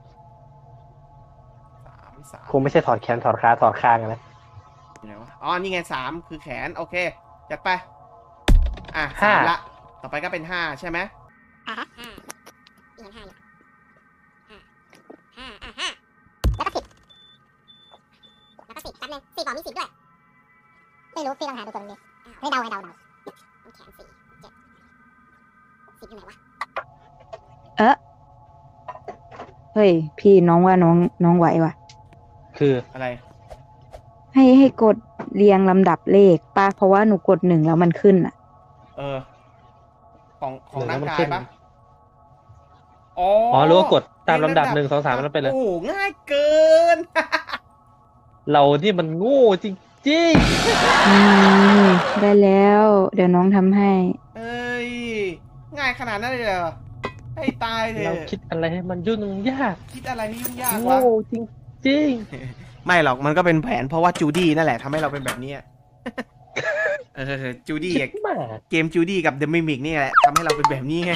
สามสาม
คงไม่ใช่ถอดแขนถอดขาถอดคางอะไร
อยู่ไหนวะ อ๋อ นี่ไงสามคือแขน โอเค จัดไป อ่ะ
ห้า
สามละ ต่อไปก็เป็นห้าใช่ไหม
อ่าฮะห้ามีเห็นห้าอยู่ห้าห้าอ่าห้าแล้วก็สิบแล้วก็สิบแป๊บนึงสิบบอกมีสิบด้วย ไม่รู้พี่ลองหาดูก่อนดิไม่เดาไงเดาเดาต้องแขนสี่เจ็ดสิบอยู่ไหนวะ
เอ๊ะเฮ้ย พี่น้องว่าน้องน้องไหวว่ะ
คือ
อะไร
ให้ให้กดเรียงลำดับเลขป้าเพราะว่าหนูกดหนึ่งแล้วมันขึ้นอ่ะ
เออ ของของ
เดี๋ยว
ร่าง
มัน
กาย
ขึ้น
ปะอ๋อ
อ๋อรู้ว่ากดตามลำดับหนึ่งสองสามแล้วไปเลย
โอ้โหง่ายเกิน
เรานี่มันโง่จริง
อืมได้แล้ว เดี๋ยวน้องทำให้
เอ้ย ง่ายขนาดนั้นเลยเหรอ ให้ตายเล
ๆ
ย
เราคิดอะไรให้มันยุ่งยาก
คิดอะไรให้ยุ่งยาก
โง่
วะ
จริง
ไม่หรอก มันก็เป็นแผนเพราะว่าจูดี้นั่นแหละทำให้เราเป็นแบบนี้อะ เออ จูดี้
ๆ
อะ
คิดมาก
เกมจูดี้กับเดอะมิมิกนี่แหละทำให้เราเป็นแบบนี้ไง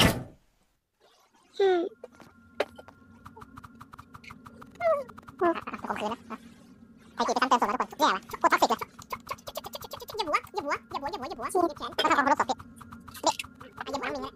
ข่มขืนนะใครจีบไปทำเติมศพแล้วทุกคนแย่ว่ะโคตรท็อกซิกเลยอย่าหัวอย่าหัวอย่าหัวอย่าหัวอย่าหัวชี้แขนแล้วทำความเคารพศพดิเด็กอย่าหัวน้องมิงเลย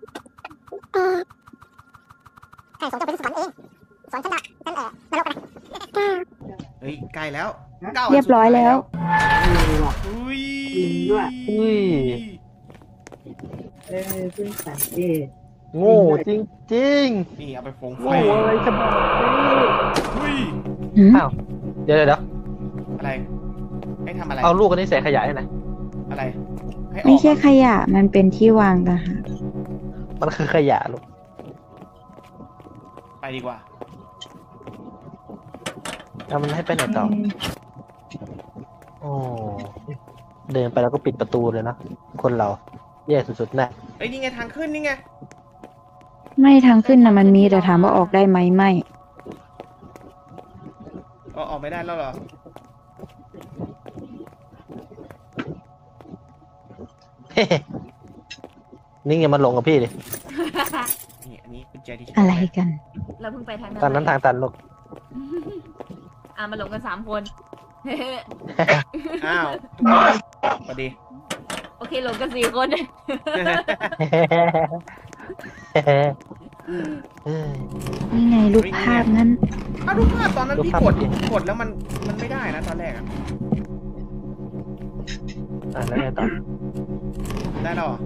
ใช่สงจะเป็นสวรรค์เองสวรรค์ฉันละฉันเออนรกนะ
เฮ้ย ใกล้แล้วก้าว
เรียบร้อยแล้ว
อุ้ย
อุ้ย
เออเพิ่งสังเกต
โง่จริง
นี่เอาไปฟง
ๆ
ไฟ
โง่อะไรขนาดนี้
อุ้ย
หืม
อ้าวเดี๋ยวเดี๋ยวเดี๋ยว
อะไร ให้ทำอะไร
เอาลูกอันนี้ใส่ขยะให้หน่อย
อะไร ให้ออก
ไม่ใช่
เหรอ
ขยะ มันเป็นที่วางต่างหาก
มันคือขยะลูก
ไปดีกว่า
เอามันให้ไปไหนต่อโอ้เดินไปแล้วก็ปิดประตูเลยนะคนเราแย่สุดๆแน่
เอ้ย นี่ไงทางขึ้นนี่ไง
ไม่ทางขึ้นนะมันมีแต่ถามว่าออกได้ไหมไม่
อ๋อออกไม่ได้แล้วเหรอ
เฮ้นี่ไงมันลงกับพี่ดิ
นี่อันนี้กุญแจที่ใช้
อะไรกัน
เราเพิ่งไปทางนั้น
ตอนนั้นทางตันลูก
อ่ะมาหลงกันสามคน
อ้าวทุกคนสวัสดี
โอเคหลงกันสี่คน
นี่ไงรูปภาพนั้น
อ้าวรูปภาพตอนนั้น
รูป
พี่
ภาพ
กด
เมื่อกี้
กดแล้วมันมันไม่ได้นะตอนแรกอะ
อ่าแล้วไงต่อ
ได้แล้วเหรอ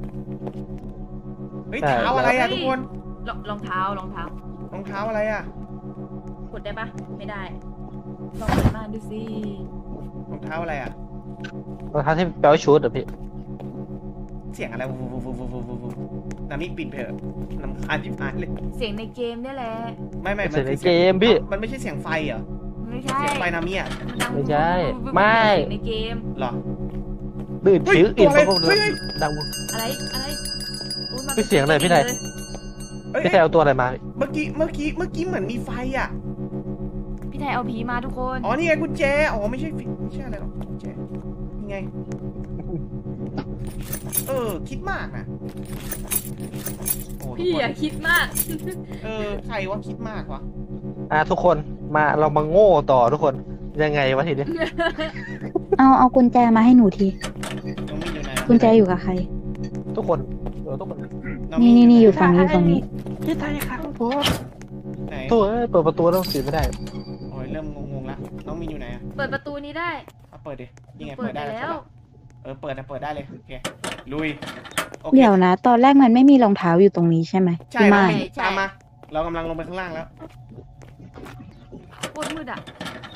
เฮ้ย
ได้
เท้าอะไร
แล้
อะ
ว
ทุกคน
รองรองเท้ารองเท้าร
องเท้าอะไรอะ
กดได้ปะไม่ได้ลองเปิดม่านดูสิ
รองเท้าอะไรอะ
รองเท้าที่แปลว่าชุดเหรอพี่
เสียงอะไรวูวูวูวูวูวูวูนามิปิดไปเถอะนำคาญจิบหายเลย
เสียงในเกมเนี่ยแหละ
ไม่ไม่
เสียงใน
คือ
เกมพี่
มันไม่ใช่เสียงไฟเหรอ
ไม่ใช่
เสียงไฟนามิอะ
มันดัง
ไม่ใช่
บึ้บบึ้บบึ้บ
ไม่
เสียงในเกม
เหรอ
ดื้อ
เฮ้ย
ชื้ออิน
ตัวอะไร
ปุ๊บ
เฮ้ยเฮ้ย
ดัง
อะไรอะไรโอ้มา
พี่เสียงอะไรพี่ไทย
เอ้ย
พี่แทนเอาตัวอะไรมา
เมื่อกี้เมื่อกี้เมื่อกี้เหมือนมีไฟอะ
พี่ไทยเอาผีมาทุกคน
อ๋อนี่ไงกุญแจอ๋อไม่ใช่ฟิไม่ใช่อะไรหรอกกุญแจนี่ไง เออคิดมากนะโอ้ทุก
พี่
คน
อย่าคิดมาก
เออใครว่าคิดมากวะ
อ่าทุกคนมาเรามาโง่ต่อทุกคนยังไงวะทีนี้
เอาเอากุญแจมาให้หนูที
น้องมีอยู่ไหน
กุญแจอยู่กับใคร
ทุกคนเดี๋ยวทุกคน
อง
นี่
มี
นี่นี่อยู่
ไห
ฝั่งนี้ฝั่งนี้
พี่ไทยครับผม
ไหน
ตัวเอ้ยเปิดประตูแล้วปิดไม่ได้
โอ้ยเริ่มงงๆละน้องมีอยู่ไหนอะ
เปิดประตูนี้ได้
เอาเปิดดิยังไง
เปิ
เปิ
ด
ด
ไป
ได้
แล้
ใช่
ว
ปะเออเปิดนะเปิดได้เลยโอเคลุยโอเค
เดี๋ยวนะ ตอนแรกมันไม่มีรองเท้าอยู่ตรงนี้ใช่ไหม
ใช่
พี่
น้อง
ไม้
มีตามมา เรากำลังลงไปข้างล่างแล้ว
โคตรมืดอ่ะ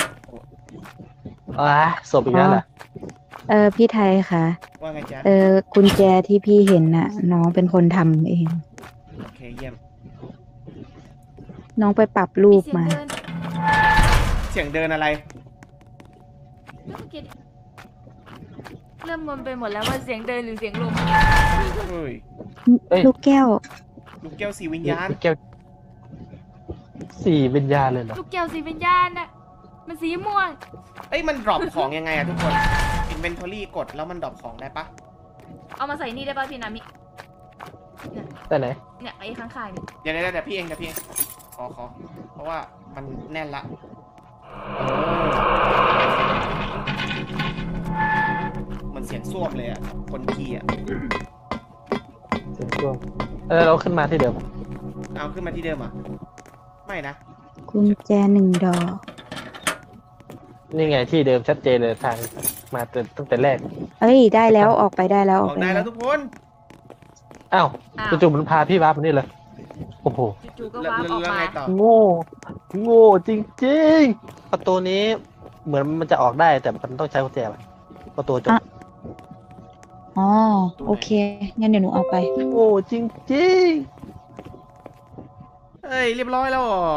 อ่าศพอีกแล้วเหรอ
เออพี่ไทยค่ะ
ว่าไงจ๊ะ
เออกุญแจที่พี่เห็นน่ะ น้องเป็นคนทำเอง
โอเคเยี่ยม
น้องไปปรับรูป
เสียง
มา
เดิน
เสียงเดินอะไร
เมื่อกี้เริ่มงงไปหมดแล้วว่าเสียงเดินหรือเสียงลม
เฮ้ย
ลูกแก้ว
ลูกแก้วสีวิญญาณ
แก้วสี่วิญญาณเลยเหรอ
ลูกแก้วสีวิญญาณน่ะมันสีม่วง
เอ้ยมันดรอปของยังไงอะทุกคน inventory กดแล้วมันดรอปของได้ปะ
เอามาใส่นี่ได้ป่ะพี่นามิ
แต่ไหน
เนี่ยไอ้ข้างๆนี่
เดี๋ยวเดี๋ยวเดี๋ยวพี่เองเดี๋ยวพี่เองขอขอเพราะว่ามันแน่นละมันเสียงส้วมเลยอะคนขี่อะ
เสียงช่วงเออเราขึ้นมาที่เดิม
เอาขึ้นมาที่เดิมอ่ะไม่นะ
กุญแจหนึ่งดอก
นี่ไงที่เดิมชัดเจนเลยทางมาตั้งแต่แรก
เอ้ยได้แล้วออกไปได้แล้ว
อ
อ
อ
อก
ก
ไป
ได้
ได้
แล้วทุกคน
อ้าว
อ้าว
จู่ๆมันพาพี่วาร์ปมานี่เลยโอ้โห
จู่ๆก็
แล้ว
วาร์ปออก
แล้ว
มา
ไงต่อ
โง่ โง่จริงๆ ประตูนี้เหมือนมันจะออกได้แต่มันต้องใช้กุญแจว่ะประตูจบ
อ๋อโอเคงั้นเดี๋ยวหนูเอาไป
โง่จริง
เอ้ยเรียบร้อยแล้วเหรอ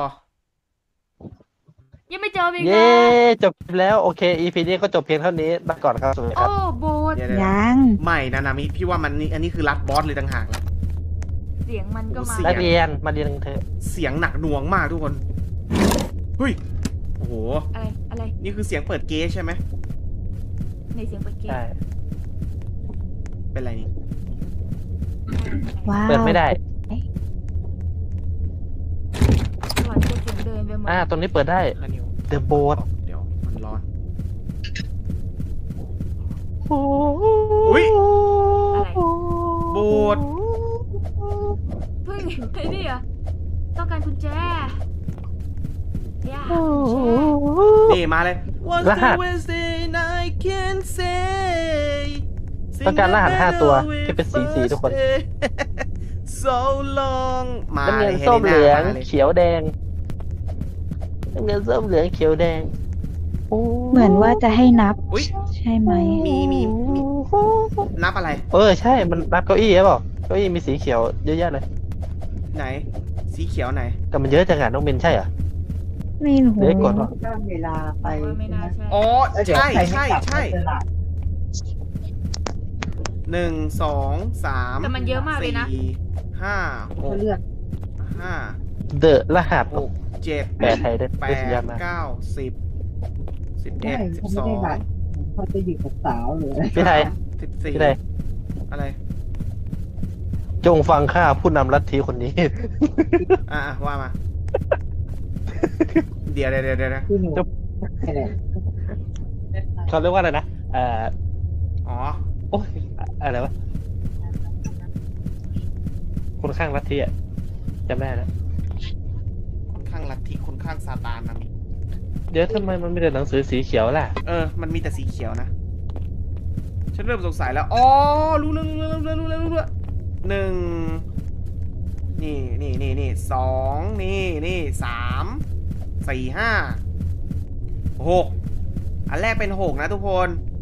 ยังไม่เจออีก
ๆ
เหร
เย้
อ
จบแล้วโอเค อี พี นี้ก็จบเพียงเท่านี้ลาก่อนครับสวัสดีค
โอ้
รับ
โบสถ์
เดี๋ยวเดี๋ยว
ยัง
ไม่นะนามิพี่ว่ามันนี่อันนี้คือรัดบอสเลยต่างหากละ
เสียงมันก็มา
เสีย
นักเรียนมาเรียนกันเถอะ
เสียงหนักหน่วงมากทุกคนเฮ้ยโอ้โห
อะไรอะไร
นี่คือเสียงเปิดเกสใช่ไหม
ในเสียงเปิดเกม
ใช่
เป็นไรนี่
ว้าว
เปิดไม่ได้
หลอนจะเสียงเดินไปหมด
อ่าตรงนี้เปิดได้
อันนี้
The Boat
เดี๋ยวมันร้อน
โอ้
อุ๊ย
อะไร
โบสถ์
เพิ่งไอ้นี่เหรอะต้องการกุญแจย่า
นี่มาเลย What's
รหั
the
ส
Wednesday I can say
ต้องการรหัสห้าตัวที่เป็นสีสีทุกคน
so long มา
น้ำเงิน
ลย
ส้มเหลือง
มาย
เขียวแดงน้ำเงินส้มเหลืองเขียวแดงโ
เหมือนว่าจะให้นับ
อุ๊ย
ใช่ไหม
มีมีมีนับอะไร
เออใช่มันนับเก้าอี้ใช่เปล่าเก้าอี้มีสีเขียวเยอะแยะเลย
ไหน สีเขียวไหน
แต่มันเยอะจังอะน้องเบนใช่เหรอ
ไม่รู้
เดี๋ยวกดหรอ
ก็เวลาไป
ว่าไม่น่าใช่
อ๋อ
แล้วเดี๋ยว
ใช่
ใครไม่
ใช่
กลับ
ใช่
ไปตลาด
หนึ่งสองสาม
แต่มันเยอะมากเลยนะ
สี่ห้าห
ก็
ก
เลือก
ห้า
เดอะรหัส
หกเจ็ด
แปลไทยได้
แป
ได้
ด
สุดยอดมาก
เก้าสิบสิบ
ได้
เอ็ดสิบ
เขา
ส
ไม่
อง
ได้บัตรเขาจะอยู่กับสาวเลย
พี่ไทย
สิบสี่
พี่ไทย
อะไร
จงฟังข้าผู้นำลัทธิคนนี้
อ่ะอ่ะว่ามาเดี๋ยวเดี๋ยวเดี๋ยวเดี๋ยว
ที่หนูนี่แหละ
เขาเรียกว่าอะไรนะเอ่อ
อ๋อ
โอ้ยอะไรวะคนข้างลัทธิอ่ะจำได้แล้ว
ค่อนข้างลัทธิค่อนข้างซาตานนะมิ
เดี๋ยวทำไมมันไม่ได้หนังสือสีเขียวล่ะ
เออ มันมีแต่สีเขียวนะ ฉันเริ่มสงสัยแล้ว อ๋อ รู้แล้วรู้แล้วรู้แล้วรู้แล้วรู้แล้วหนึ่งนี่นี่นี่นี่สองนี่นี่สามสี่ห้าหกอันแรกเป็นหกนะทุกคน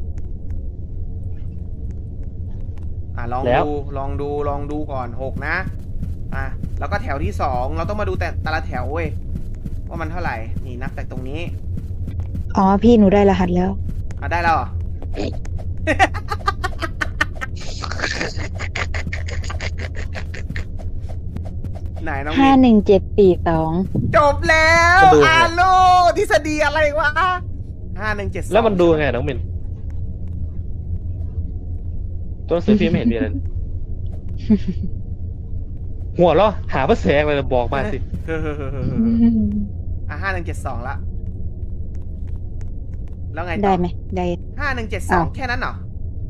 อ่ะลอง
แล้ว
ดูลองดูลองดูก่อนหกนะ อ่ะแล้วก็แถวที่สองเราต้องมาดูแต่แต่ละแถวเว้ยว่ามันเท่าไหร่ นี่นับจากตรงนี้
อ๋อพี่หนูได้รหัสแล้ว
อ่ะได้แล้วเหรอ ไหนน้อง
ห้า
มิน
หนึ่งเจ็ดสี่สอง
จบแล้ว
มันดูไง
อาโลทฤษฎีอะไรวะห้าหนึ่งเจ็ดสอง
แล้วมันดูไงน้องมินตัวหนังสือพิมพ์ไม่เห็นมีอะไรเลย หัวเราะหาพระแสงเลยบอกมาสิ
เฮ้อเฮ้อเฮ้อเฮ้ออ่ะห้าหนึ่งเจ็ดสองละแล้วไงต่
ได้
อ
ไหมได้
ห้าหนึ่งเจ็ดสอง
อ้าว
แค่นั้นเหรอ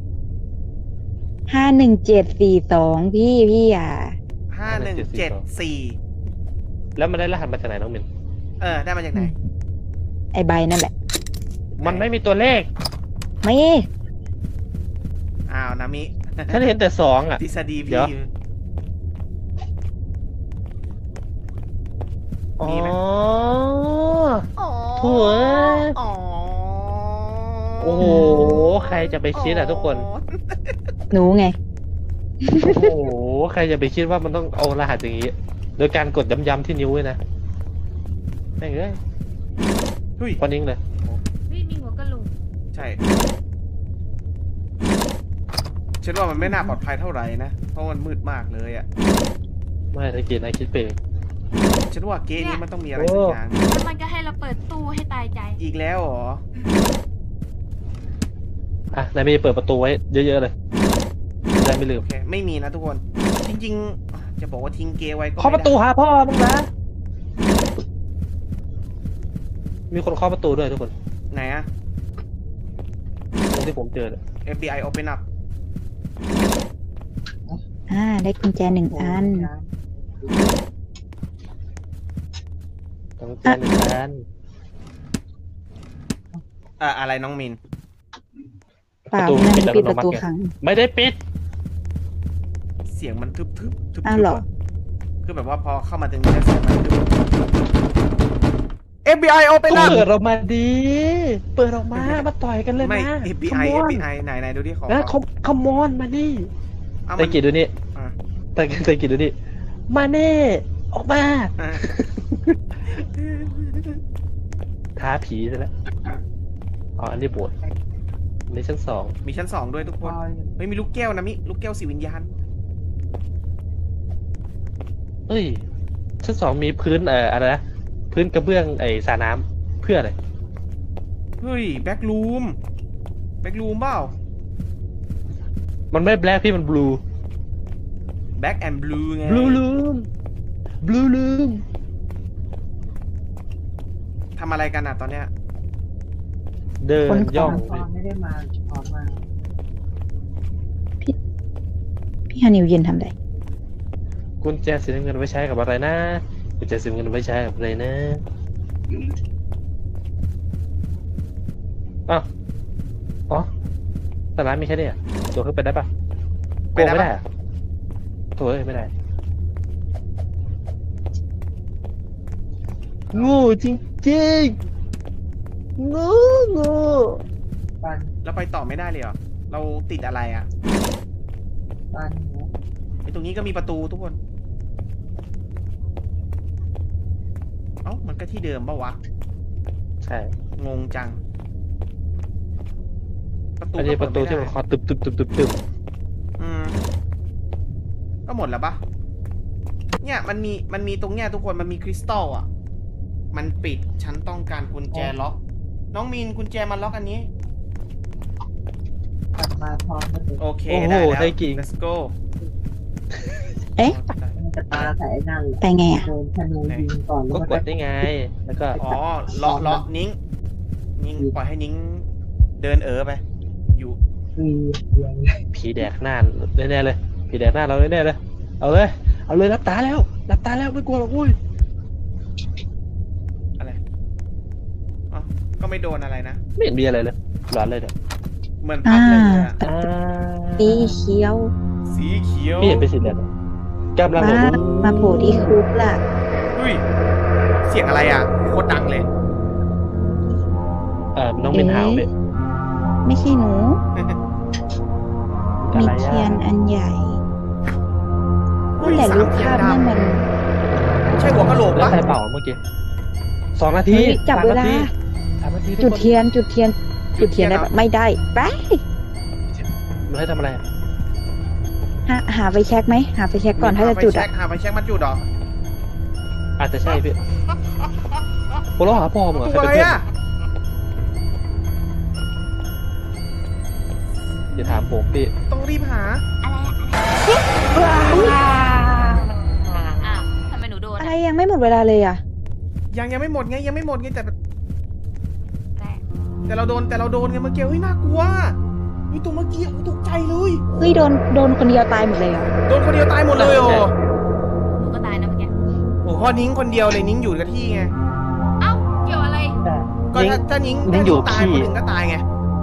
ห้าหนึ่งเจ็ดสี่สองพี่พี่อ่ะ
ห้าหนึ่งเจ็ดสี่
แล้วมันได้รหัสมาจากไหนน้องมิน
เออ ได้มาจากไหน
ไอใบนั่นแหละ
มันไม่มีตัวเลข
ไม่
อ้าวนามิ
ฉันเห็นแต่สองอ่ะ
ทฤษฎี
เดี๋
พี่
ยว อ๋อ
มีไหม อ๋อ
โถ่เอ้ย
อ๋อ
โอ้โห ใครจะไปคิดอ่ะทุกคน
หนูไง
โอ้โห ใครจะไปคิดว่ามันต้องเอารหัสอย่างนี้ โดยการกดย้ำๆที่นิ้วด้วยนะแม่งเอ้ย
เฮ้ย
พอนิ่งเลย
พี่มีหัวกะโหลก
ใช่ ฉันว่ามันไม่น่าปลอดภัยเท่าไหร่นะ เพราะมันมืดมากเลยอ่ะ
ไม่ตะกี้นายคิดไปเอง
ฉันว่าเกมนี้มันต้องมีอะไรสักอย่าง
แล้วมันก็ให้เราเปิดตู้ให้ตายใจ
อีกแล้วเหรอ
อ่ะนายมีเปิดประตูไว้เยอะๆเลยนายไม่ลืม
โอเค ไม่มีนะทุกคน จริงๆ จะบอกว่าทิ้งเกมไว้ก็
เคาะ
ไม่
ประตู
ได้
หาพ่อมึงนะ มีคนเคาะประตูด้วยทุกคน
ไหนอะ
ตรงที่ผมเจอเนี่ย
เอฟ บี ไอ open up
อ่า ได้กุญแจหนึ่งอัน
ตรงเจอหนึ่งอัน
อ่ะอะไรน้องมิน
เปล่า
ประตู
พี่นั่น
ปิด
ปิด
อัตโนมัติ
ประตู
ไง
ขัง
ไม่ได้ปิด
เสียงมันทึบทึบทึบ
อ้าวเหรอ
ะคือแบบว่าพอเข้ามาถึงนี้แล้วเสียงมันทึบ เอฟ บี ไอ open up
เปิดออกมาดี เปิดออกมา มาต่อยกันเลยนะ
ไม่ เอฟ บี ไอ เอฟ บี ไอ ไหนไหนดูดิขอ
นะคอมคอมมอนมานี่
เอา
ตะ
มัน
กี้ดูนี่
อ่ะ
ตะกี้ตะกี้ดูนี่ มาเน่ออกมา
อ่ะ
ท้าผีซะแล้วอ๋อ อันนี้โบสถ์อันนี้ชั้นสอง
มีชั้นสองด้วยทุกคน เฮ้ยมีลูกแก้วนะมิ ลูกแก้วสีวิญญาณ
เอ้ย ชั้นสองมีพื้นเอ่ออะไรนะ พื้นกระเบื้องไอ้สระน้ำเพื่ออะไร
เฮ้ย แบ็กรูม แบ็กรูมเปล่า
มันไม่แบล็คพี่มันบลู
แบ็กแอนด์บลูไง
บลูลูมบลูลูม
ทำอะไรกันอ่ะตอนเนี้ย
เดิน
คนของ
ย่อง
ตอนไม่ได้มาออกมา
พี่ฮานิวเย็นทำได้
กุญแจสีน้ำเงินไว้ใช้กับอะไรนะกุญแจสีน้ำเงินไว้ใช้กับอะไรนะอ้าวอ๋อแต่ร้านมีแค่นี้อ่ะตัวขึ้นไปได้ปะโกงไม่ได้อะตัวเอ้ยไม่ได้งูจริงจริงๆงูงู
ปัน
แล้วไปต่อไม่ได้เลยเหรอ เราติดอะไรอ่ะ
ปันหนู
ไอตรงนี้ก็มีประตูทุกคน เอ้า มันก็ที่เดิมปะวะ
ใช่
งงจัง ประตู
อันนี้
ก็
ประตู
เปิด
ที่
ไม่
มัน
ได้
เคาะตึบตึบตึบตึบตึบ
อืม ก็หมดแล้วปะเนี่ยมันมี มันมีตรงเนี้ยทุกคน มันมีคริสตัลอ่ะ มันปิด ฉันต้องการกุญแจล็อก น้องมีนกุญแจมาล็อกอันนี้
กลับมาพร้อมกันเลย
โอเค
โอ้โห
ได้แล้ว
ได้กิ่ง
let's go
เอ๊ะ
มันจะปาใส่ไอ้นั่นแหละ
ไปไงอ่ะ
โดนธนูยิงก่อนแล้
ก็
ว
ก
ก็
ดได้ไง แล้วก็
อ๋อเลาะเลาะนิ้งนิ้งปล่อยให้นิ้งเดินเออไป อยู่
คือเรียง
ผีแดกหน้าแน่ๆเลยผีแดกหน้าเราแน่ๆเลย เอาเลย เอาเลยรับตาแล้วรับตาแล้วไม่กลัวหรอกอุ้ย
อะไรอ๋อก็ไม่โดนอะไรนะ
ไม่เห็นมีอะไรเลยหลอนเลยเนี่ย
เหมือนพัดเลยอะ
อ่า
สีเขียว
สีเขียว
ไม่เห็นเป็นสีแดงกำลัง
มา
แบบ
มาโผล่ที่คุกล่ะ
อุ้ย เสียงอะไรอ่ะ โคตรดังเลย
เออน้องเป็นหาวเนี่ย
ไม่ใช่หนู
อะ
มี
ไร
เทีย
อ่ะ
นอันใหญ่
เฮ้ย
แต่
สา
รู
ม
ป
เทียน
ภาพ
ด
นั่นมัน
ำใช่หัวกะโหลก
แล้ว
ปะ
ใครเป่าเมื่อกี้สองนาที
เฮ้ยจับเวลา
สามนาที
จุดเทียนจุดเทียน จุดเทียนได้ปะไม่ได้ไป
มันให้ทำอะไรอะ
หาหาไฟแช็กไหมหาไฟแช็กก่อนถ้าจะจุดอ่ะ
หาไปเช็คมาจุดเหรอ
อาจจะใช่พี่โอ้เราหาพ่อมึงเหรอ
ตัวอะไร
ใครเป็นเพื่อน
อ่ะ
อย่าถามผมพี่
ต้องรีบหา
อะไรอะอ้าวทำไมหนูโดน
อะไร
อะ
ยังไม่หมดเวลาเลยอ่ะ
ยังยังไม่หมดไงยังไม่หมดไงแต่
แรก
แต่เราโดนแต่เราโดนไงเมื่อกี้เฮ้ยน่ากลัวนี่ตัวเมื่อกี้โอ้ตกใจเลย
เฮ้ยโดนโดนคนเดียวตายหมดเลยเหรอ่ะ
โดนคนเดียวตายหมดเลยโอ้
หนูก็ตายนะเมื่อกี้
โหพ่อนิ้งคนเดียวเลยนิ้งอยู่กับที่ไง
เอ้าเกี่ยวอะไร
ก็ถ้าถ้านิ้ง
นิ้งอยู่
ตาย
ที่
คนอื่นก็ตายไง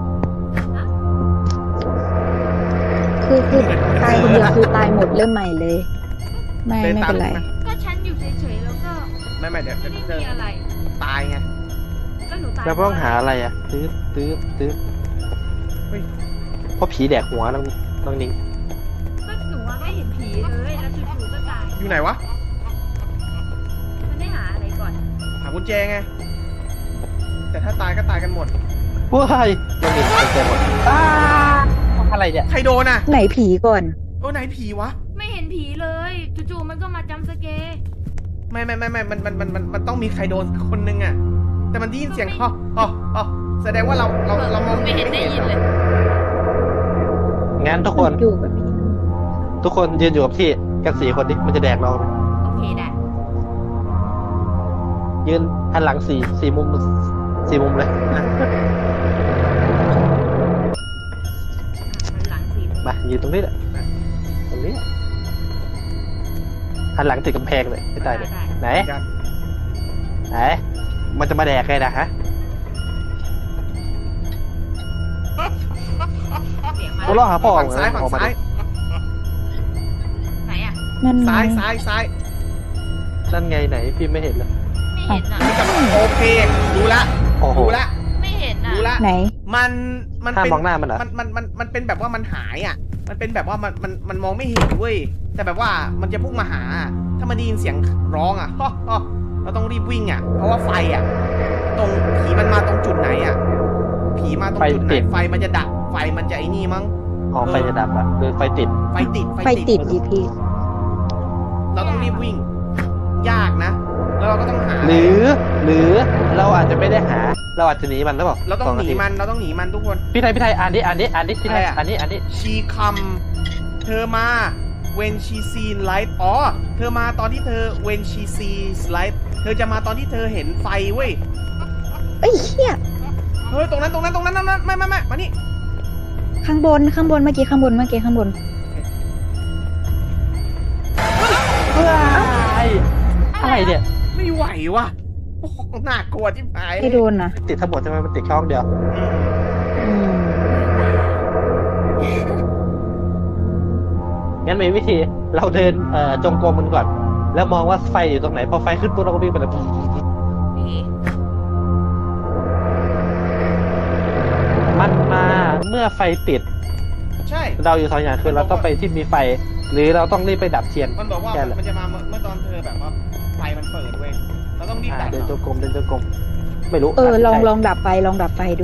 คือคือตายคนเดียวคือตายหมดเริ่มใหม่เลย ไม่
เดิน
ไม่
ตาม
เป็นไร
ก็ฉันอยู่เฉยๆแล้วก็
ไม่ไม่เดี๋ยว
ไม่
เดี๋ยว
ได้
เดี๋ยว
มีอะไร
ตายไง
แล้วหนูตาย
แล้วต้องหาอะไรอ่ะตื้อตื้อตื้อ
เฮ้ย
เพราะผีแดกหัวน้องน้องนิ้ง
ก็หนูว่าไม่เห็นผีเลยแล้วจู่ๆก็ตาย
อยู่ไหนวะ
มันได้หาอะไรก่อน
หากุญแจไงแต่ถ้าตายก็ตายกันหมด
ว้ายน้องนิ้งเป็นใจหมดอ้าอะไรเนี่ย
ใครโดนอ่ะ
ไหนผีก่อน
โอ้ไหนผีวะ
ไม่เห็นผีเลยจู่ๆมันก็มาจำสเกร์
ไม่ไม่ไม่ไม่มันมันมันมันมันต้องมีใครโดนคนนึงอ่ะแต่มันได้ยินเสียงฮ่อฮ่อฮ่อแสดงว่าเราเราเรามอง
ไม่เห็นได้ยินเลย
งั้นทุกคน
อยู่กับผี
ทุกคนยืนอยู่กับที่กันสี่คนดิมันจะแดกเราไหม
โอเคได้
ยืนหันหลังสี่สี่มุมสี่มุมเลย
หลังสี
มายืนตรงนี้แหละตรงนี้หันหลังติดกำแพงเลยไม่ตายเลย ไหน
กัน
ไหนมันจะมาแดกไงนะฮะ
เสียงมา
โอ้เราหาพ่อ
ฝั่งซ้ายฝั่ง
ออกมา
ซ้าย
ไหนอะ
นั่นไง
ซ้ายซ้ายซ้าย
นั่นไงไหนพี่ไม่เห็นเลย
ไม่เห็นอะ
นี่กำลังโอเคดูละ
โอ้โห
ดูละ
ไม่เห็นอะ
ดูละ
ไหน
มันมัน
ห้าม
เป็น
มองหน้ามันเหรอ
มันมันมันมันเป็นแบบว่ามันหายอ่ะ มันเป็นแบบว่ามันมันมันมองไม่เห็นเว้ยแต่แบบว่ามันจะพุ่งมาหา ถ้ามันได้ยินเสียงร้องอ่ะ ฮ่อฮ่อเราต้องรีบวิ่งอ่ะ เพราะว่าไฟอ่ะ ตรงผีมันมาตรงจุดไหนอ่ะ ผีมาตรงจุดไหนไฟมันจะดับไฟมันจะไอ้นี่มั้ง
อ๋อไฟจะดับอ่ะหรือไฟติด
ไฟติด
ไฟติดอีพี่
เราต้องรีบวิ่ง ยากนะ แล้วเราก็ต้องหา
หรือ หรือเราอาจจะไม่ได้หา เราอาจจะหนีมันหรือเปล่า
เราต้อง
ส
หนี
าที
มันเราต้องหนีมันทุกคน
พี่ไทยพี่ไทยอ่านดิอ่านดิอ่านดิพี่ไทย
อะไรอะ
อ่านดิอ่านดิ
she come เธอมา when she seen light อ๋อ เธอมาตอนที่เธอ when she sees light เธอจะมาตอนที่เธอเห็นไฟเว้ย
เอ้ยเชี่ย
เฮ้ย ตรงนั้น ตรงนั้น ตรงนั้นตรงนั้นไม่ไม่ไม่มานี่
ข้างบนข้างบนเมื่อกี้ข้างบนเมื่อกี้ข้างบน
อะไรอะไรเนี่ย
ไม่ไหวว่ะโอ้โหน่ากลัวที่หาย
ไม่โดนนะ
ติดทั้งหมดใช่ไหมมันติดแค่ห้องเดียว
อืม
งั้นมีวิธี เราเดินเอ่อจงกรมมันก่อน แล้วมองว่าไฟอยู่ตรงไหน พอไฟขึ้นปุ๊บเราก็วิ่งไปเลย
ผี
มันมาเมื่อไฟติด
ใช่
เราอยู่สองอย่างคือเราต้องไปที่มีไฟ หรือเราต้องรีบไปดับเทียน
มันบอกว่า
แค่นั้น
มันจะมาเมื่อเมื่อตอนเธอแบบว่าไฟมันเปิดเว้ย เราต้องรีบ
อ่า
ดับ
เดินจงกรมเดินจงกรมไม่รู้
เออลอง
ใช่
ลองดับไฟลองดับไฟดู